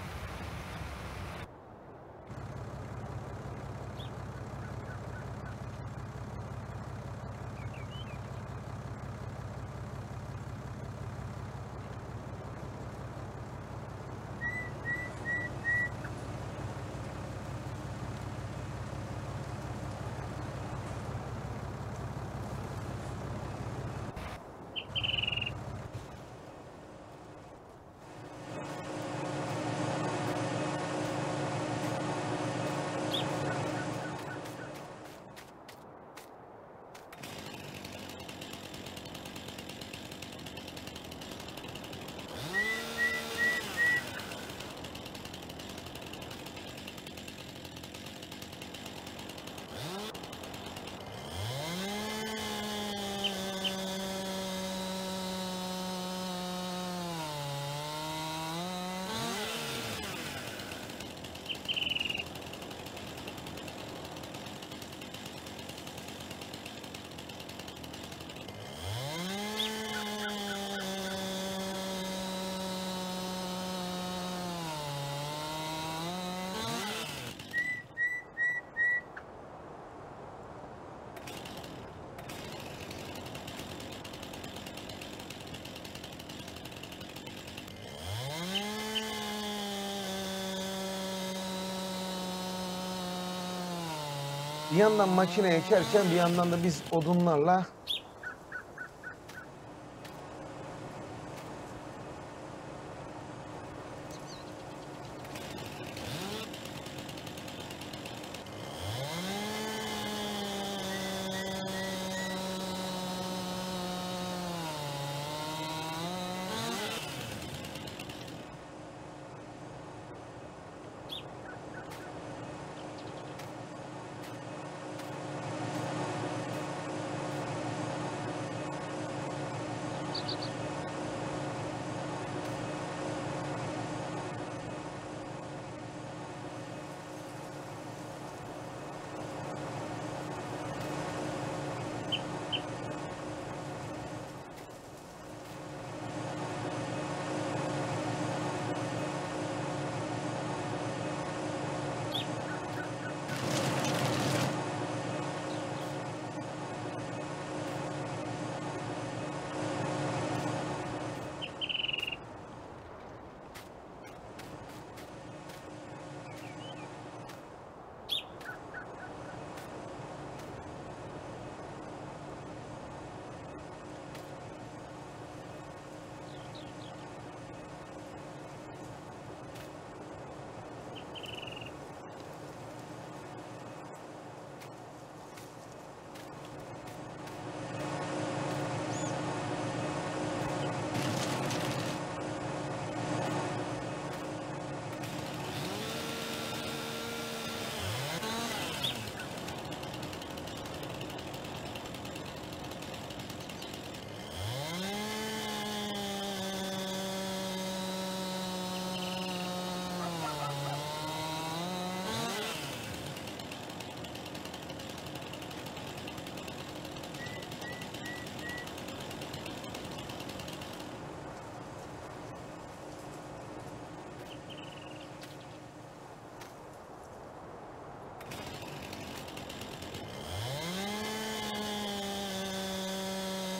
Bir yandan makine ekerken bir yandan da biz odunlarla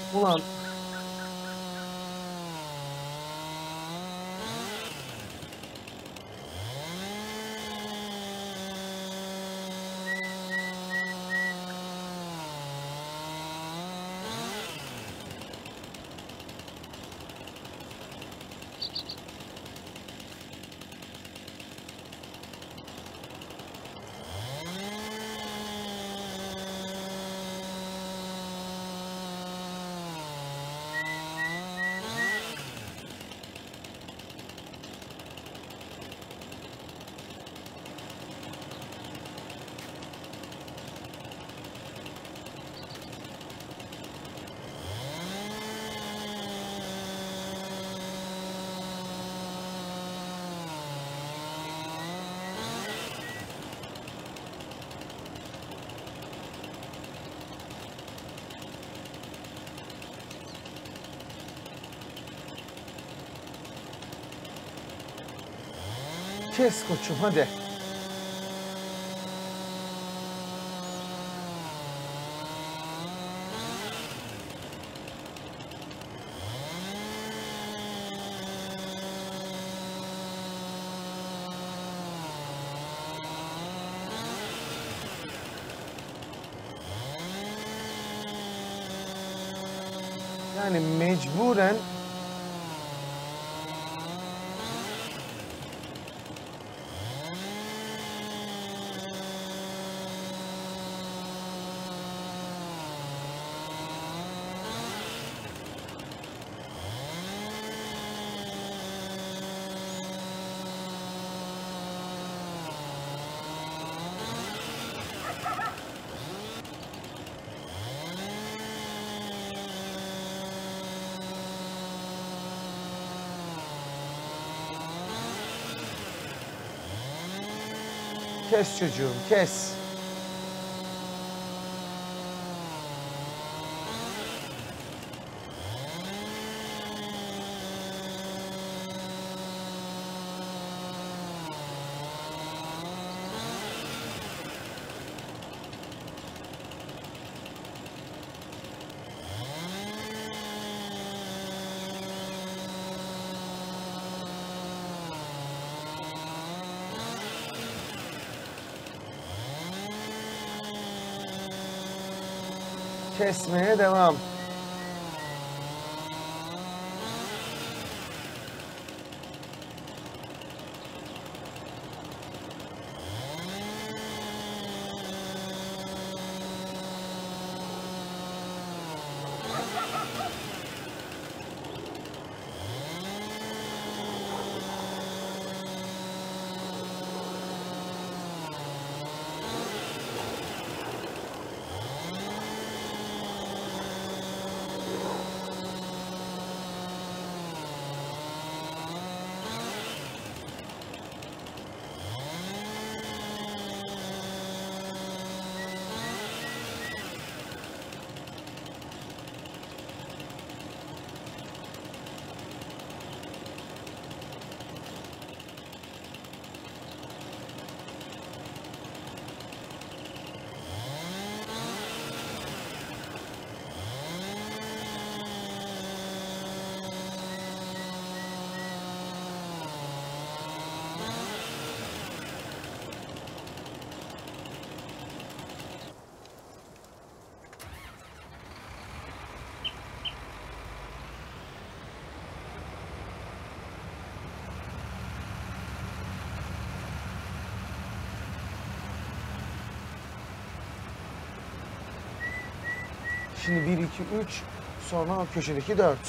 Ulan. Kes koçum hadi. Yani mecburen kes çocuğum kes. Kesmeye devam. Şimdi 1, 2, 3, sonra o köşedeki 4.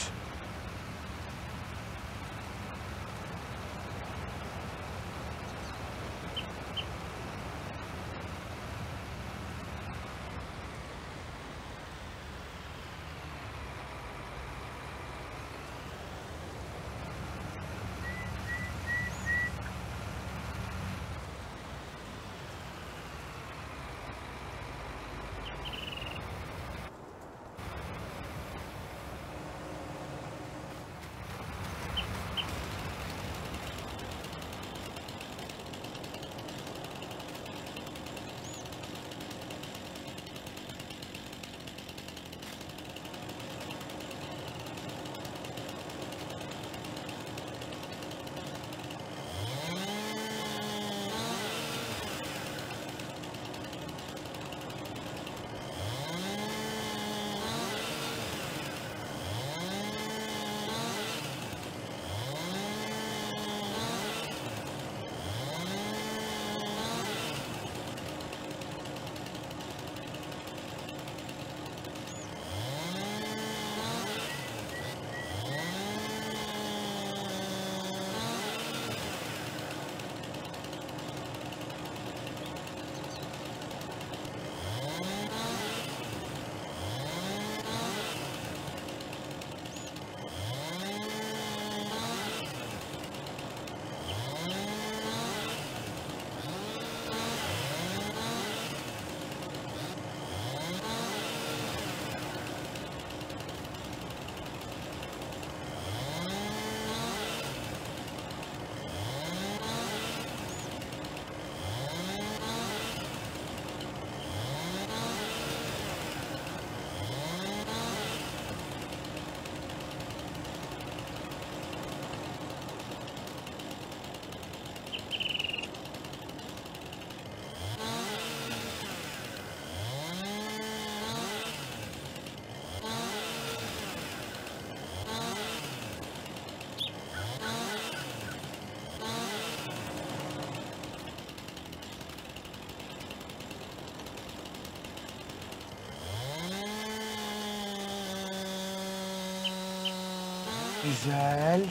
Güzel.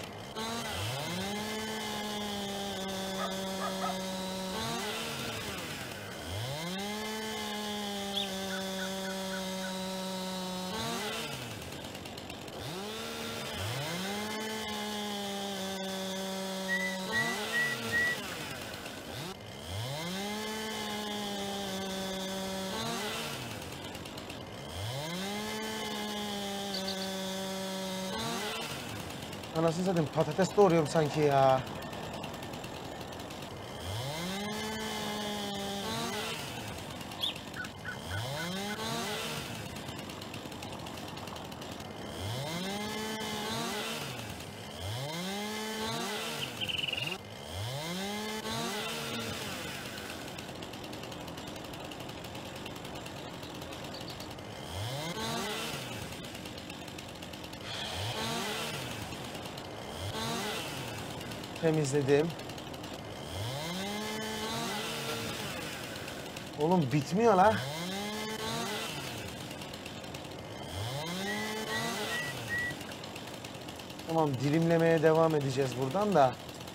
Anasını satayım, patates doğruyorum sanki ya. Temizledim. Oğlum bitmiyor la. Tamam, dilimlemeye devam edeceğiz buradan da.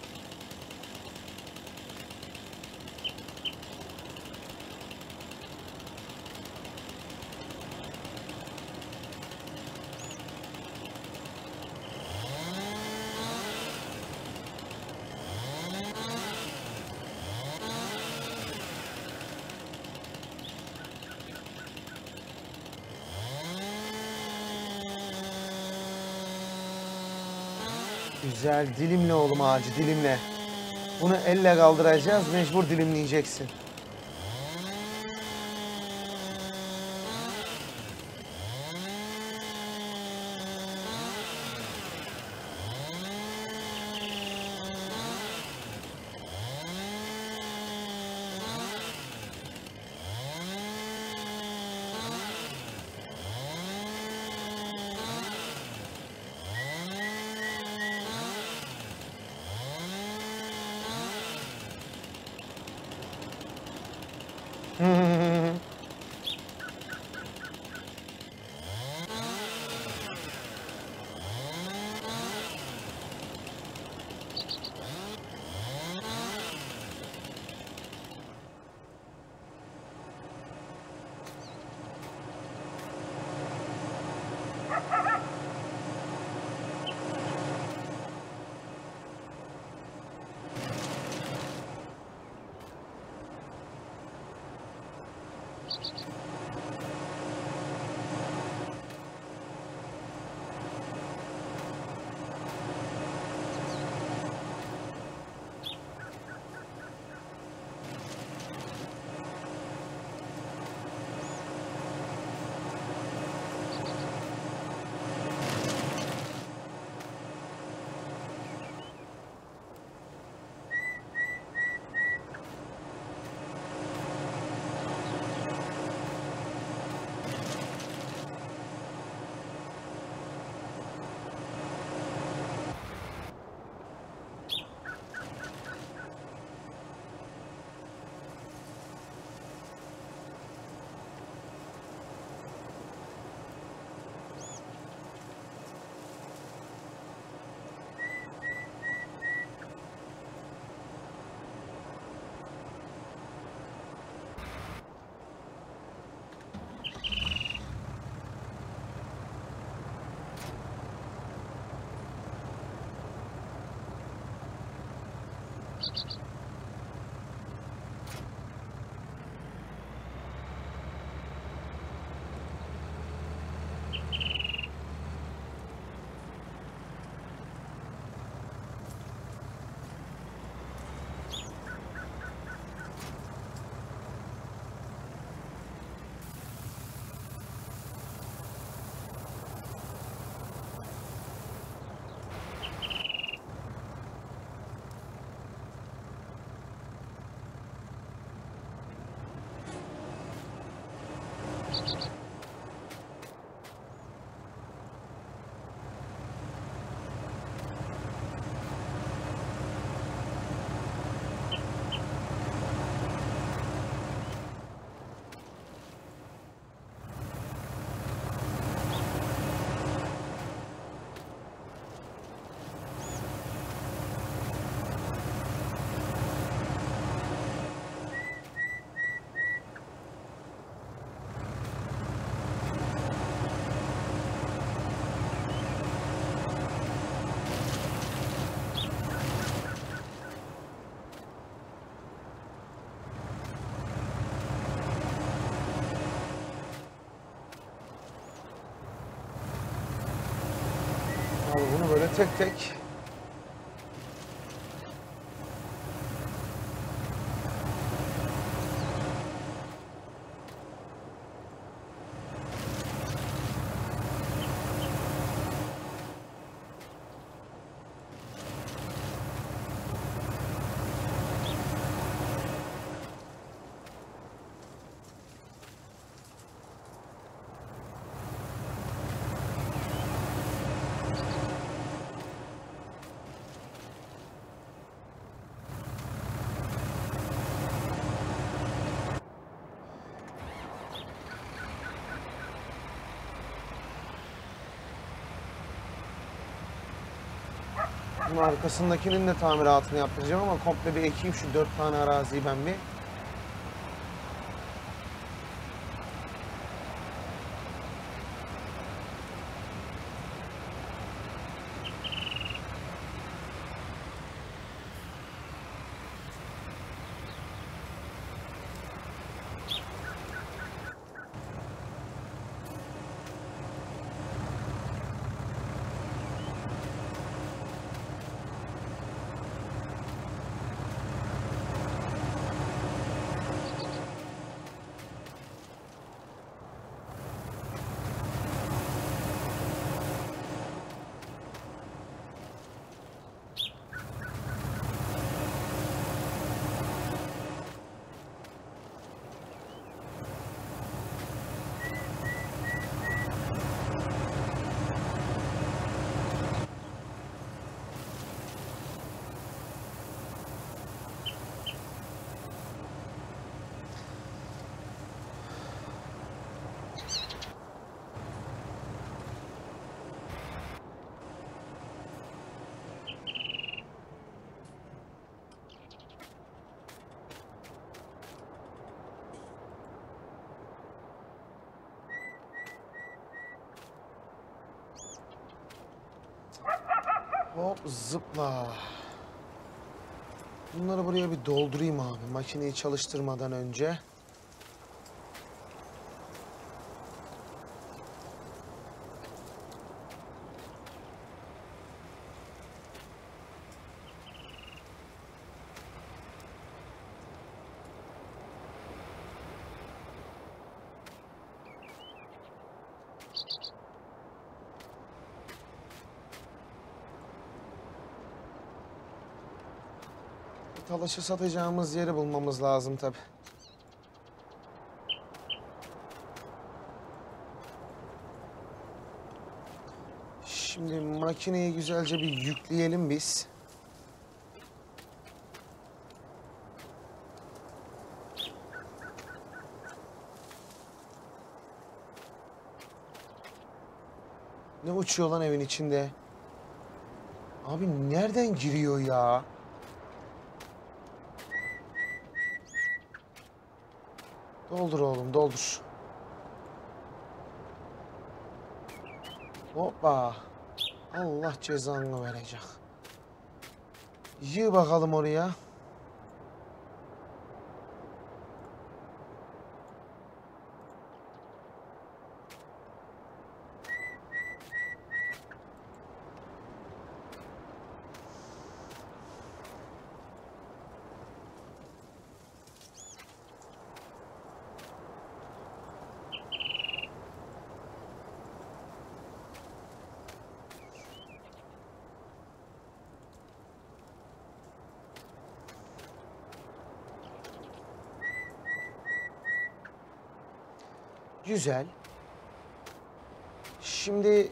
Güzel, dilimle oğlum ağacı, dilimle. Bunu elle kaldıracağız, mecbur dilimleyeceksin. Abi bunu böyle tek tek bunun arkasındakinin de tamiratını yaptıracağım ama komple bir ekeyim şu 4 tane araziyi ben bir. Hop zıpla. Bunları buraya bir doldurayım abi makineyi çalıştırmadan önce. Talaşı satacağımız yeri bulmamız lazım tabii. Şimdi makineyi güzelce bir yükleyelim biz. Ne uçuyor lan evin içinde? Abi nereden giriyor ya? Doldur oğlum doldur. Hoppa. Allah cezanı verecek. Yığ bakalım oraya. Güzel. Şimdi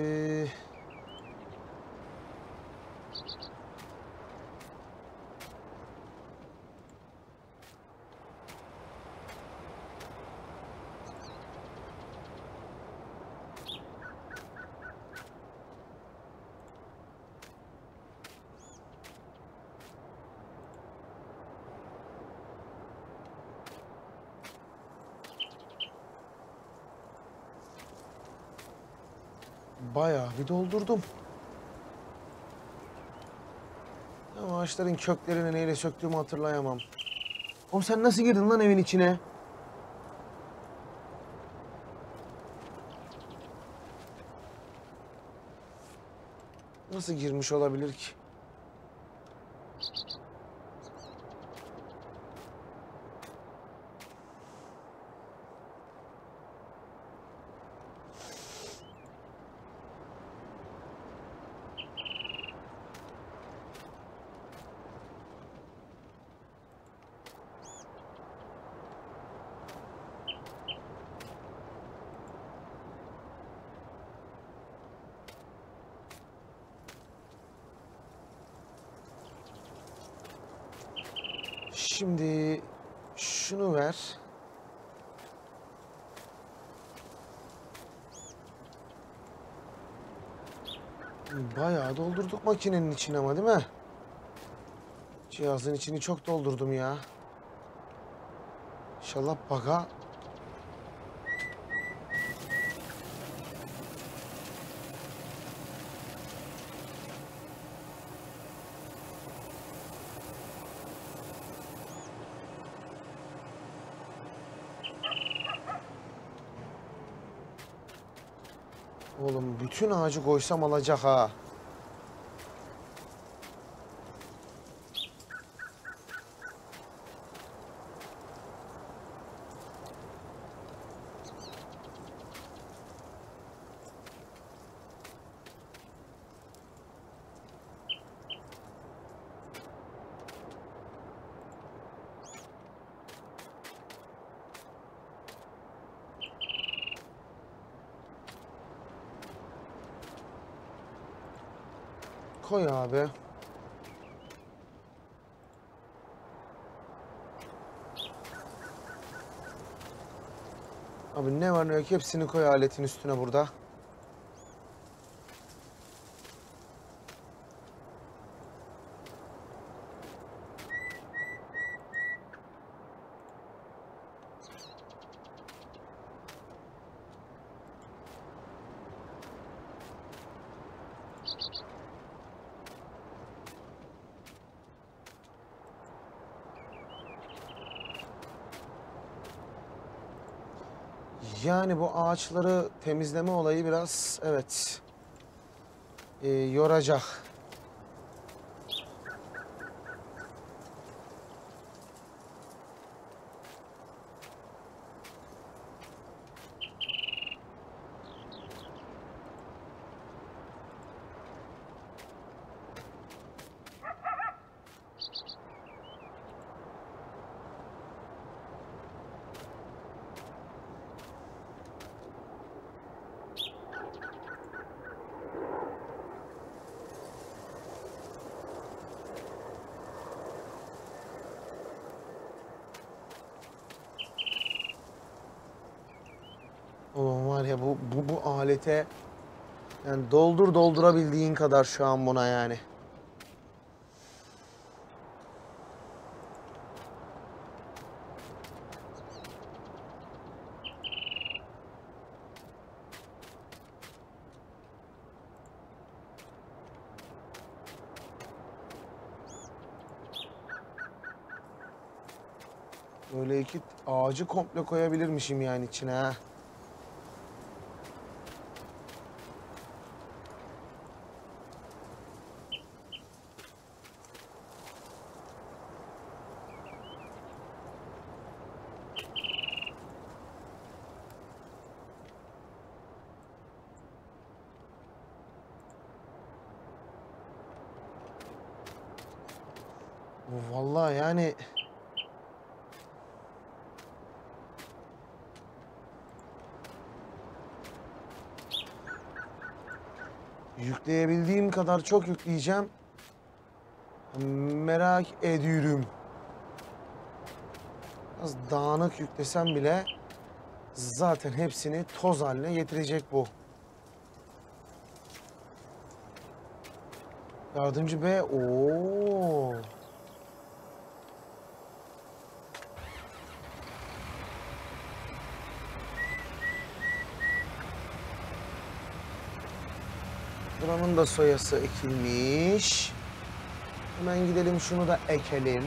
bayağı bir doldurdum. Ama ağaçların köklerini neyle söktüğümü hatırlayamam. Oğlum sen nasıl girdin lan evin içine? Nasıl girmiş olabilir ki? Şimdi şunu ver. Bayağı doldurduk makinenin içine ama değil mi? Cihazın içini çok doldurdum ya. İnşallah baga. Oğlum bütün ağacı koysam alacak ha. Koy abi. Abi ne var ne yok hepsini koy aletin üstüne burada. Yani bu ağaçları temizleme olayı biraz evet yoracak. Oğlum var ya bu alete yani doldurabildiğin kadar şu an buna yani. Böyle iki ağacı komple koyabilirmişim yani içine ha. Vallahi yani yükleyebildiğim kadar çok yükleyeceğim. Merak ediyorum. Az dağınık yüklesem bile zaten hepsini toz haline getirecek bu. Yardımcı B. Oo. Buranın da soyası ekilmiş. Hemen gidelim şunu da ekelim.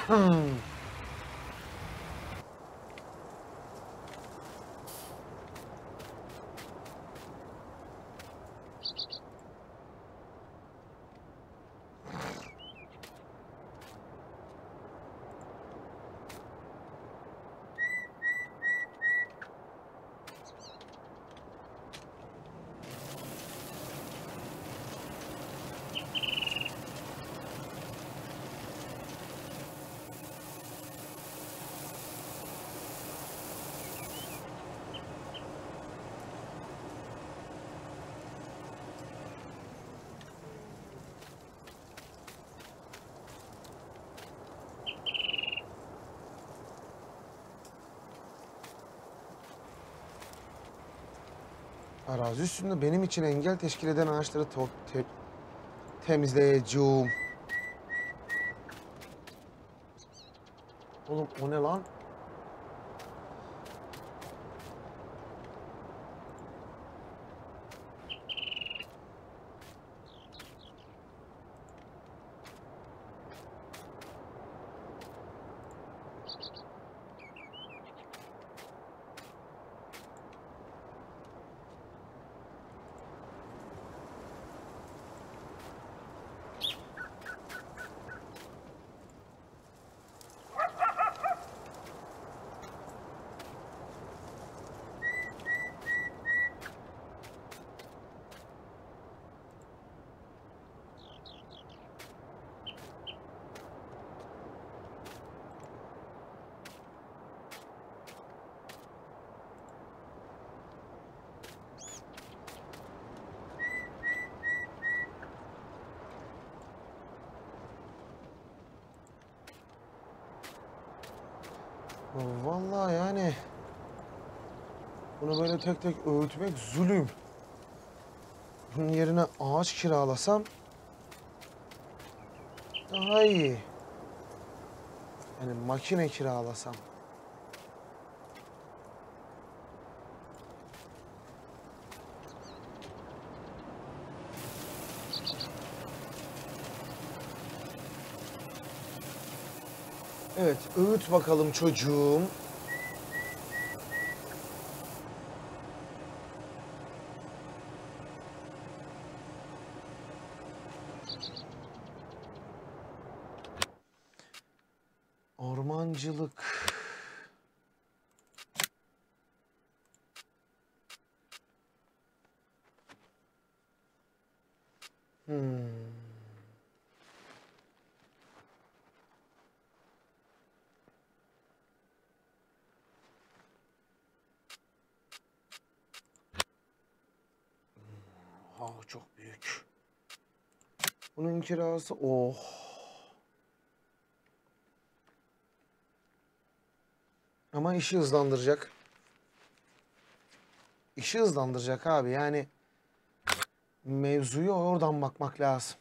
Arazi üstünde benim için engel teşkil eden ağaçları temizleyeceğim. Oğlum o ne lan? Vallahi yani bunu böyle tek tek öğütmek zulüm. Bunun yerine ağaç kiralasam daha iyi. Yani makine kiralasam. Evet, öğüt bakalım çocuğum. Ormancılık. Çok büyük. Bunun kirası Ama işi hızlandıracak. İşi hızlandıracak abi yani mevzuya oradan bakmak lazım.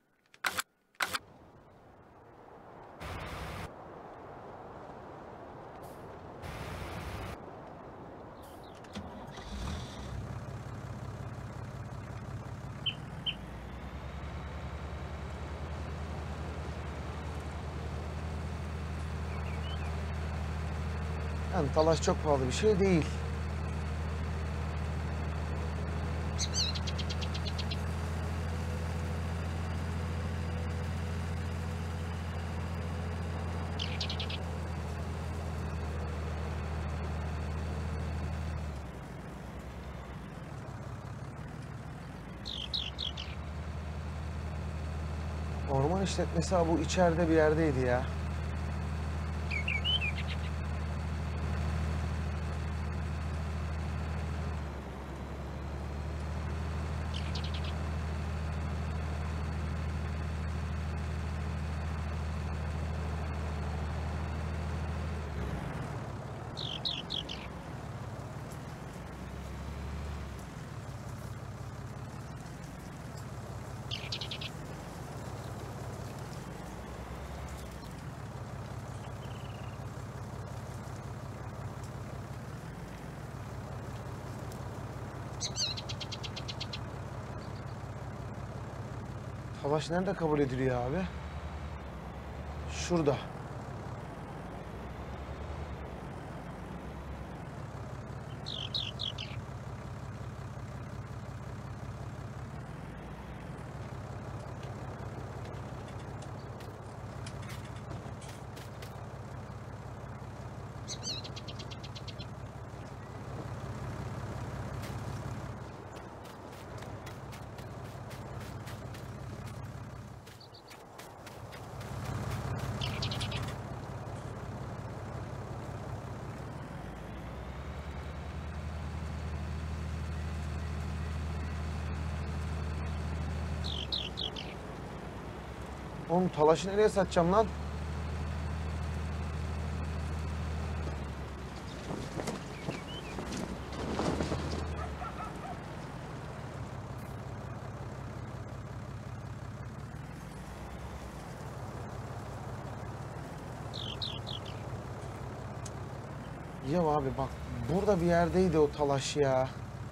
Yani talaş çok pahalı bir şey değil. Orman işletmesi bu içeride bir yerdeydi ya. Talaş nerede kabul ediliyor abi? Şurada. Oğlum talaşı nereye satacağım lan? Ya abi bak burada bir yerdeydi o talaş ya.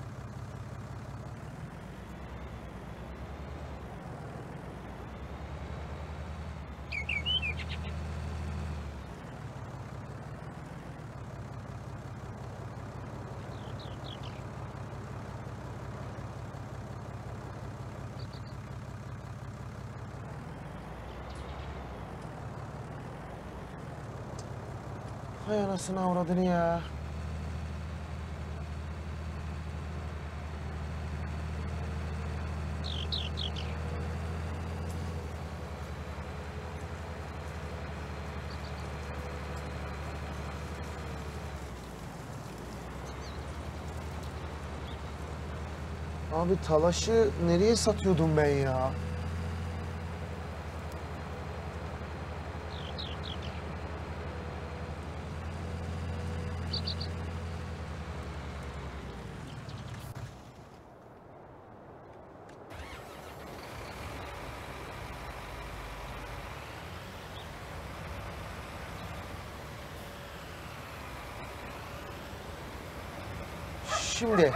Hay anasını avradını ya. Abi talaşı nereye satıyordum ben ya? Şimdi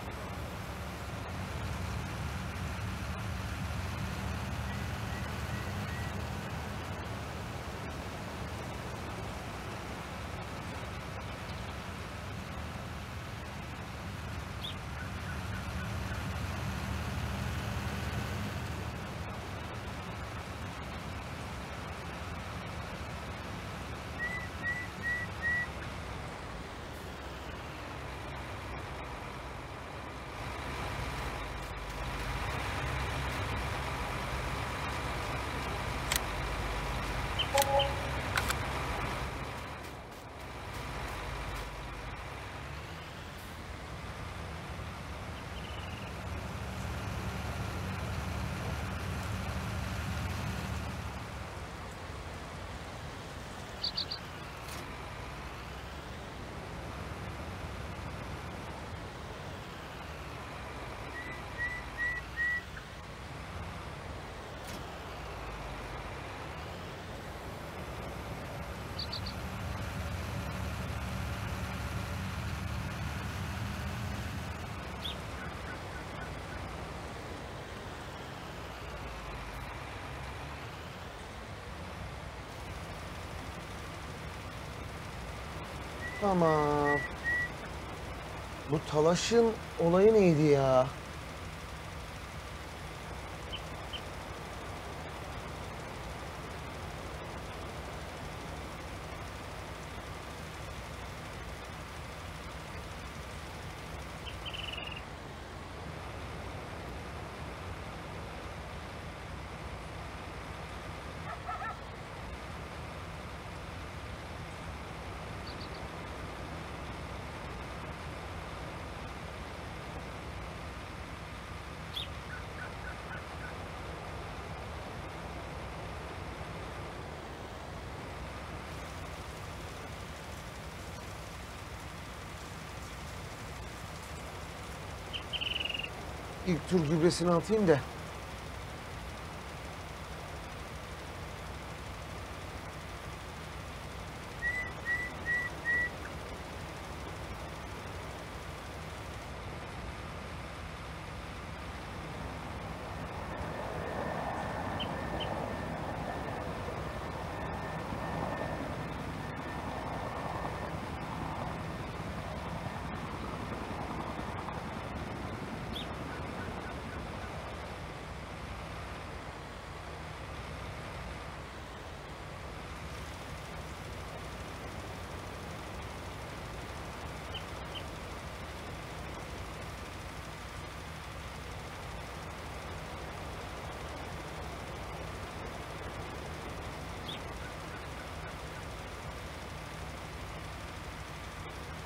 tamam. Bu talaşın olayı neydi ya? İlk tur gübresini atayım da.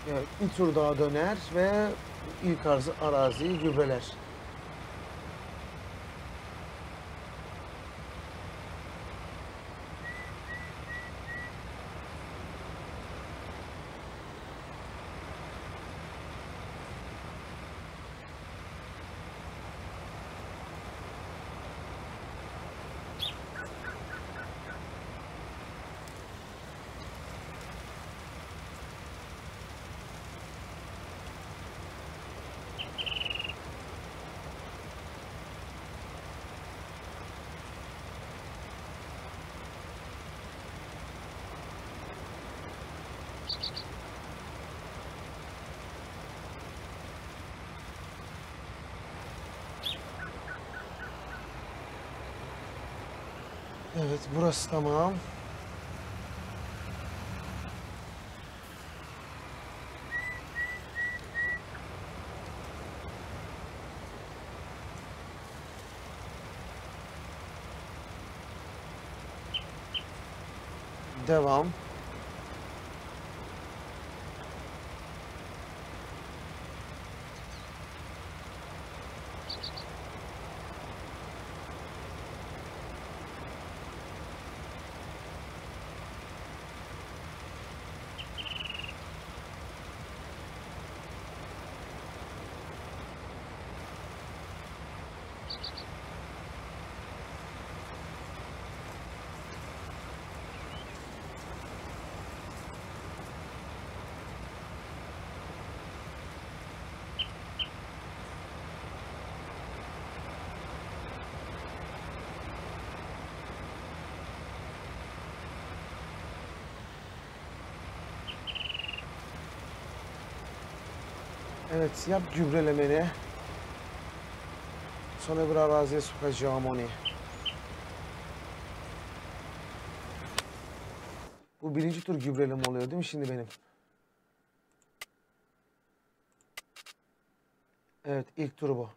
Evet, bir tur daha döner ve ilk araziyi gübreler. Evet, burası tamam. Devam. Evet, yap gübrelemeni. Sonra bir araziye sokacağım onu. Bu birinci tur gübreleme oluyor değil mi şimdi benim? Evet, ilk turu bu.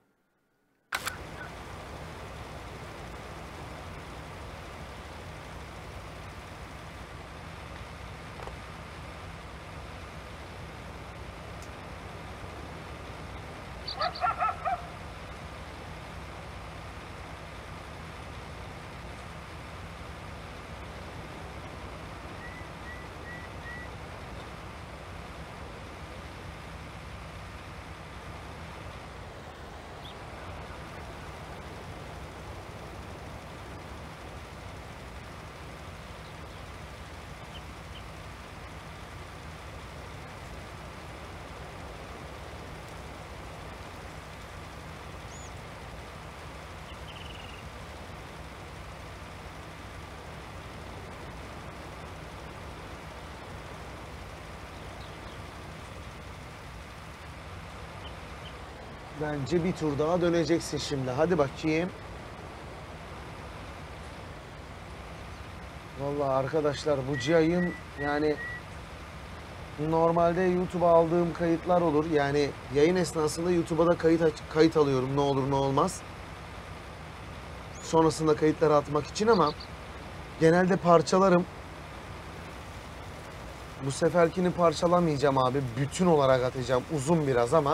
Bence bir tur daha döneceksin şimdi. Hadi bakayım. Vallahi arkadaşlar bu yayın yani normalde YouTube'a aldığım kayıtlar olur. Yani yayın esnasında YouTube'a da kayıt alıyorum ne olur ne olmaz. Sonrasında kayıtları atmak için ama genelde parçalarım. Bu seferkini parçalamayacağım abi. Bütün olarak atacağım. Uzun biraz ama.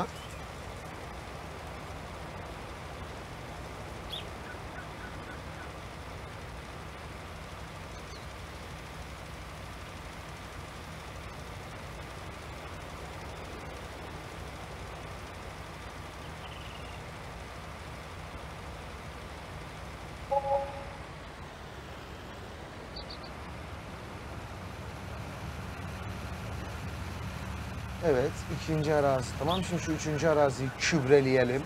Evet, ikinci arazi tamam. Şimdi şu üçüncü araziyi kübreleyelim.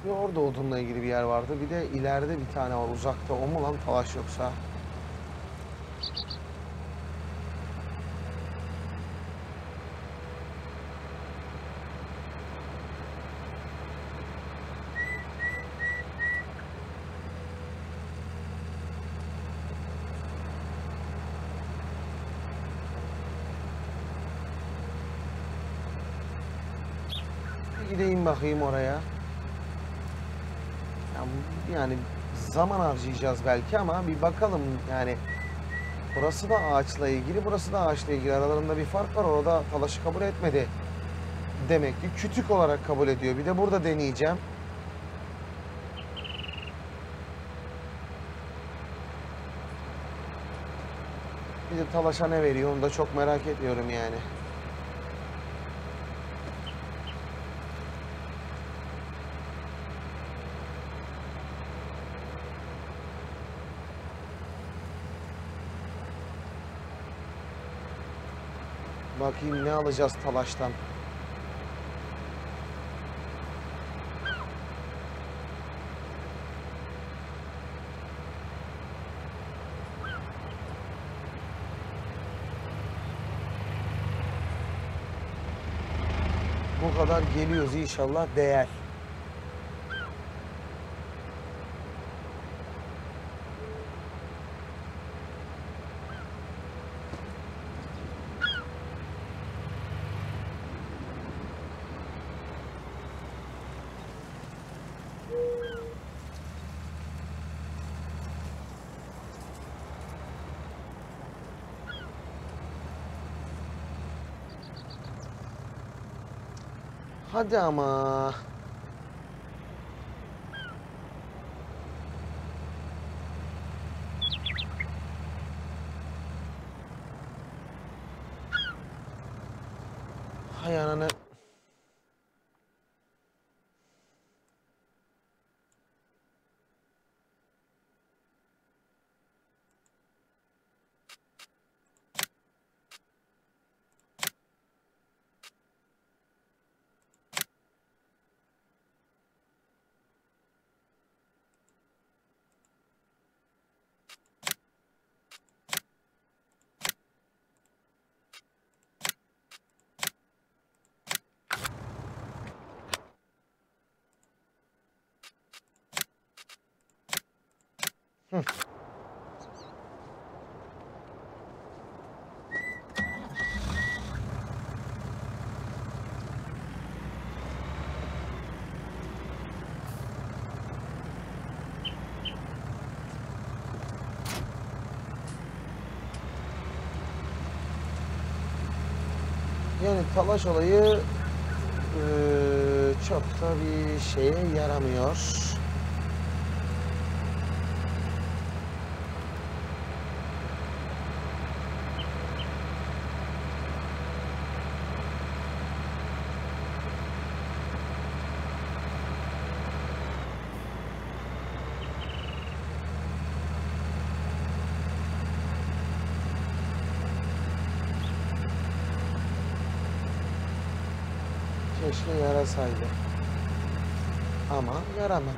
Bir orada odunla ilgili bir yer vardı. Bir de ileride bir tane var uzakta. O mu lan talaş yoksa? Bir gideyim bakayım oraya. Yani zaman harcayacağız belki ama bir bakalım yani. Burası da ağaçla ilgili, burası da ağaçla ilgili. Aralarında bir fark var. Orada talaşı kabul etmedi. Demek ki kütük olarak kabul ediyor. Bir de burada deneyeceğim. Bir de talaşa ne veriyor onu da çok merak ediyorum yani. Bakayım ne alacağız talaştan. Bu kadar geliyoruz inşallah değer. Hadi ama. Hay ananı. Hı. Yani talaş olayı çok da bir şeye yaramıyor. Keşke yarasaydı. Ama yaramadı.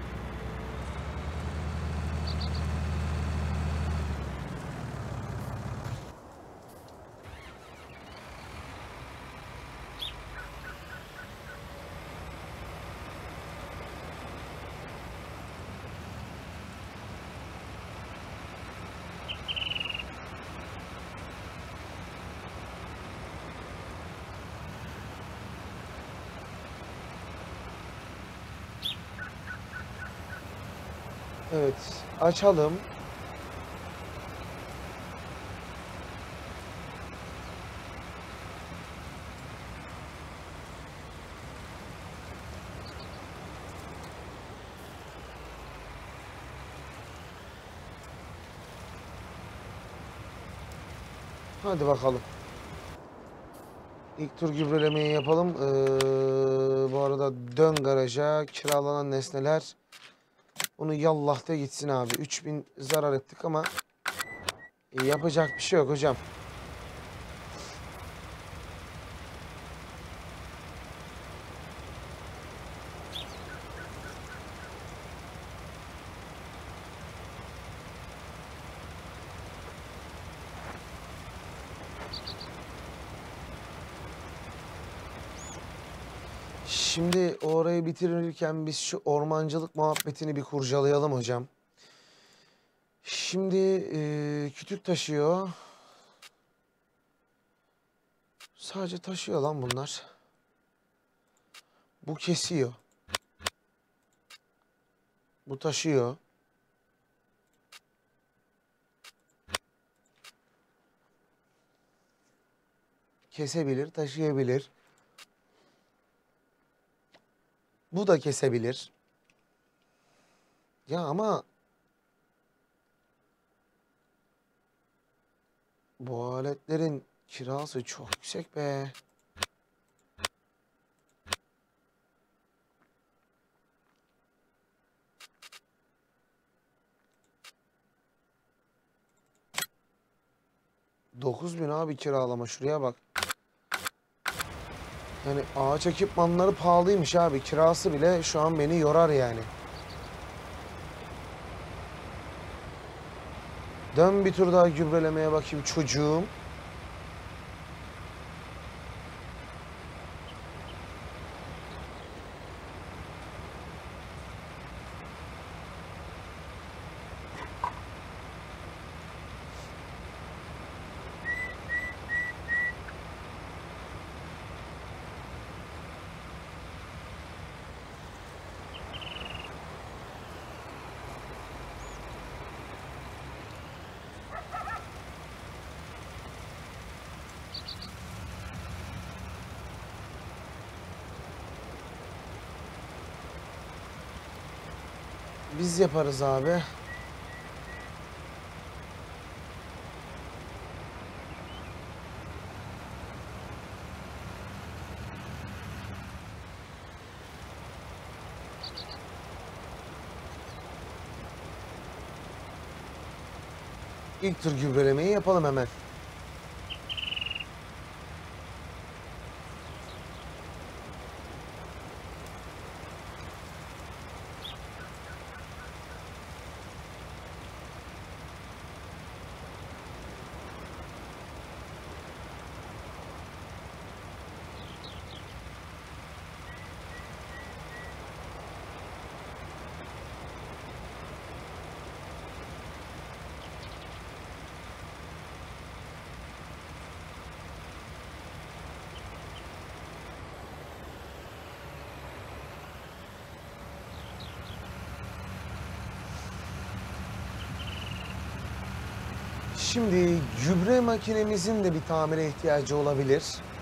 Evet, açalım. Hadi bakalım. İlk tur gübrelemeyi yapalım. Bu arada dön garaja, kiralanan nesneler. Bunu yallah da gitsin abi. 3000 zarar ettik ama yapacak bir şey yok hocam. Şimdi o orayı bitirirken biz şu ormancılık muhabbetini bir kurcalayalım hocam. Şimdi kütük taşıyor. Sadece taşıyor lan bunlar. Bu kesiyor. Bu taşıyor. Kesebilir, taşıyabilir. Bu da kesebilir. Ya ama bu aletlerin kirası çok yüksek be. $9.000 abi kiralama, şuraya bak. Yani ağaç ekipmanları pahalıymış abi. Kirası bile şu an beni yorar yani. Dön bir tur daha gübrelemeye bakayım çocuğum. Biz yaparız abi. İlk tur gübrelemeyi yapalım hemen. Şimdi gübre makinemizin de bir tamire ihtiyacı olabilir.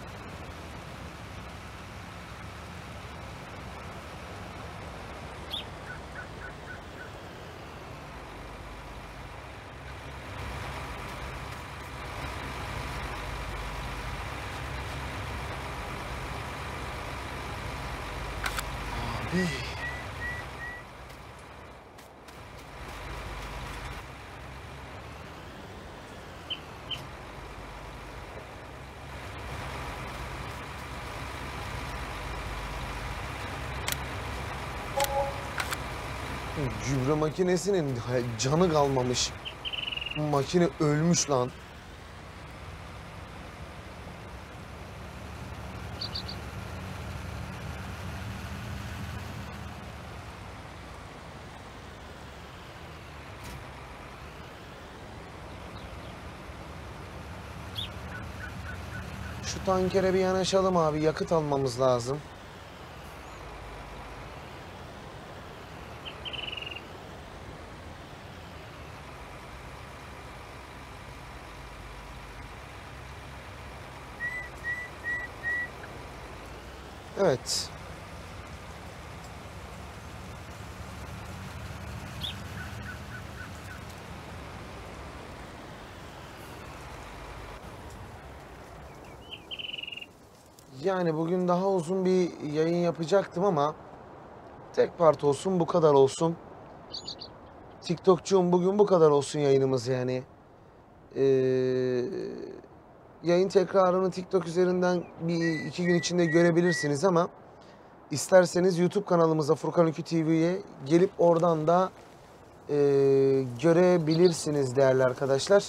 Abi. Gübre makinesinin canı kalmamış. Makine ölmüş lan. Şu tankere bir yanaşalım abi. Yakıt almamız lazım. Evet. Yani bugün daha uzun bir yayın yapacaktım ama tek part olsun, bu kadar olsun. TikTokçuğum, bugün bu kadar olsun yayınımız yani. Ee, Yayın tekrarını TikTok üzerinden bir iki gün içinde görebilirsiniz ama isterseniz YouTube kanalımıza Furkan Öykü TV'ye gelip oradan da görebilirsiniz değerli arkadaşlar.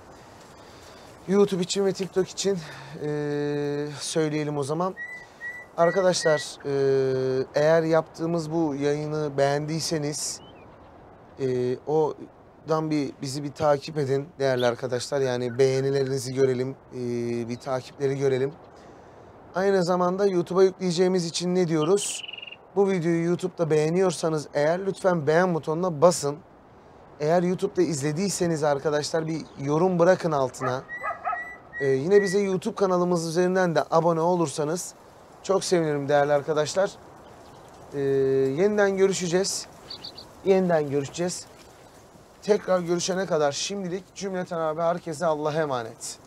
YouTube için ve TikTok için söyleyelim o zaman. Arkadaşlar eğer yaptığımız bu yayını beğendiyseniz oradan bizi bir takip edin değerli arkadaşlar. Yani beğenilerinizi görelim, bir takipleri görelim. Aynı zamanda YouTube'a yükleyeceğimiz için ne diyoruz? Bu videoyu YouTube'da beğeniyorsanız eğer lütfen beğen butonuna basın. Eğer YouTube'da izlediyseniz arkadaşlar bir yorum bırakın altına. Yine bize YouTube kanalımız üzerinden de abone olursanız çok sevinirim değerli arkadaşlar. Yeniden görüşeceğiz. Yeniden görüşeceğiz. Tekrar görüşene kadar şimdilik cümleten abi herkese Allah'a emanet.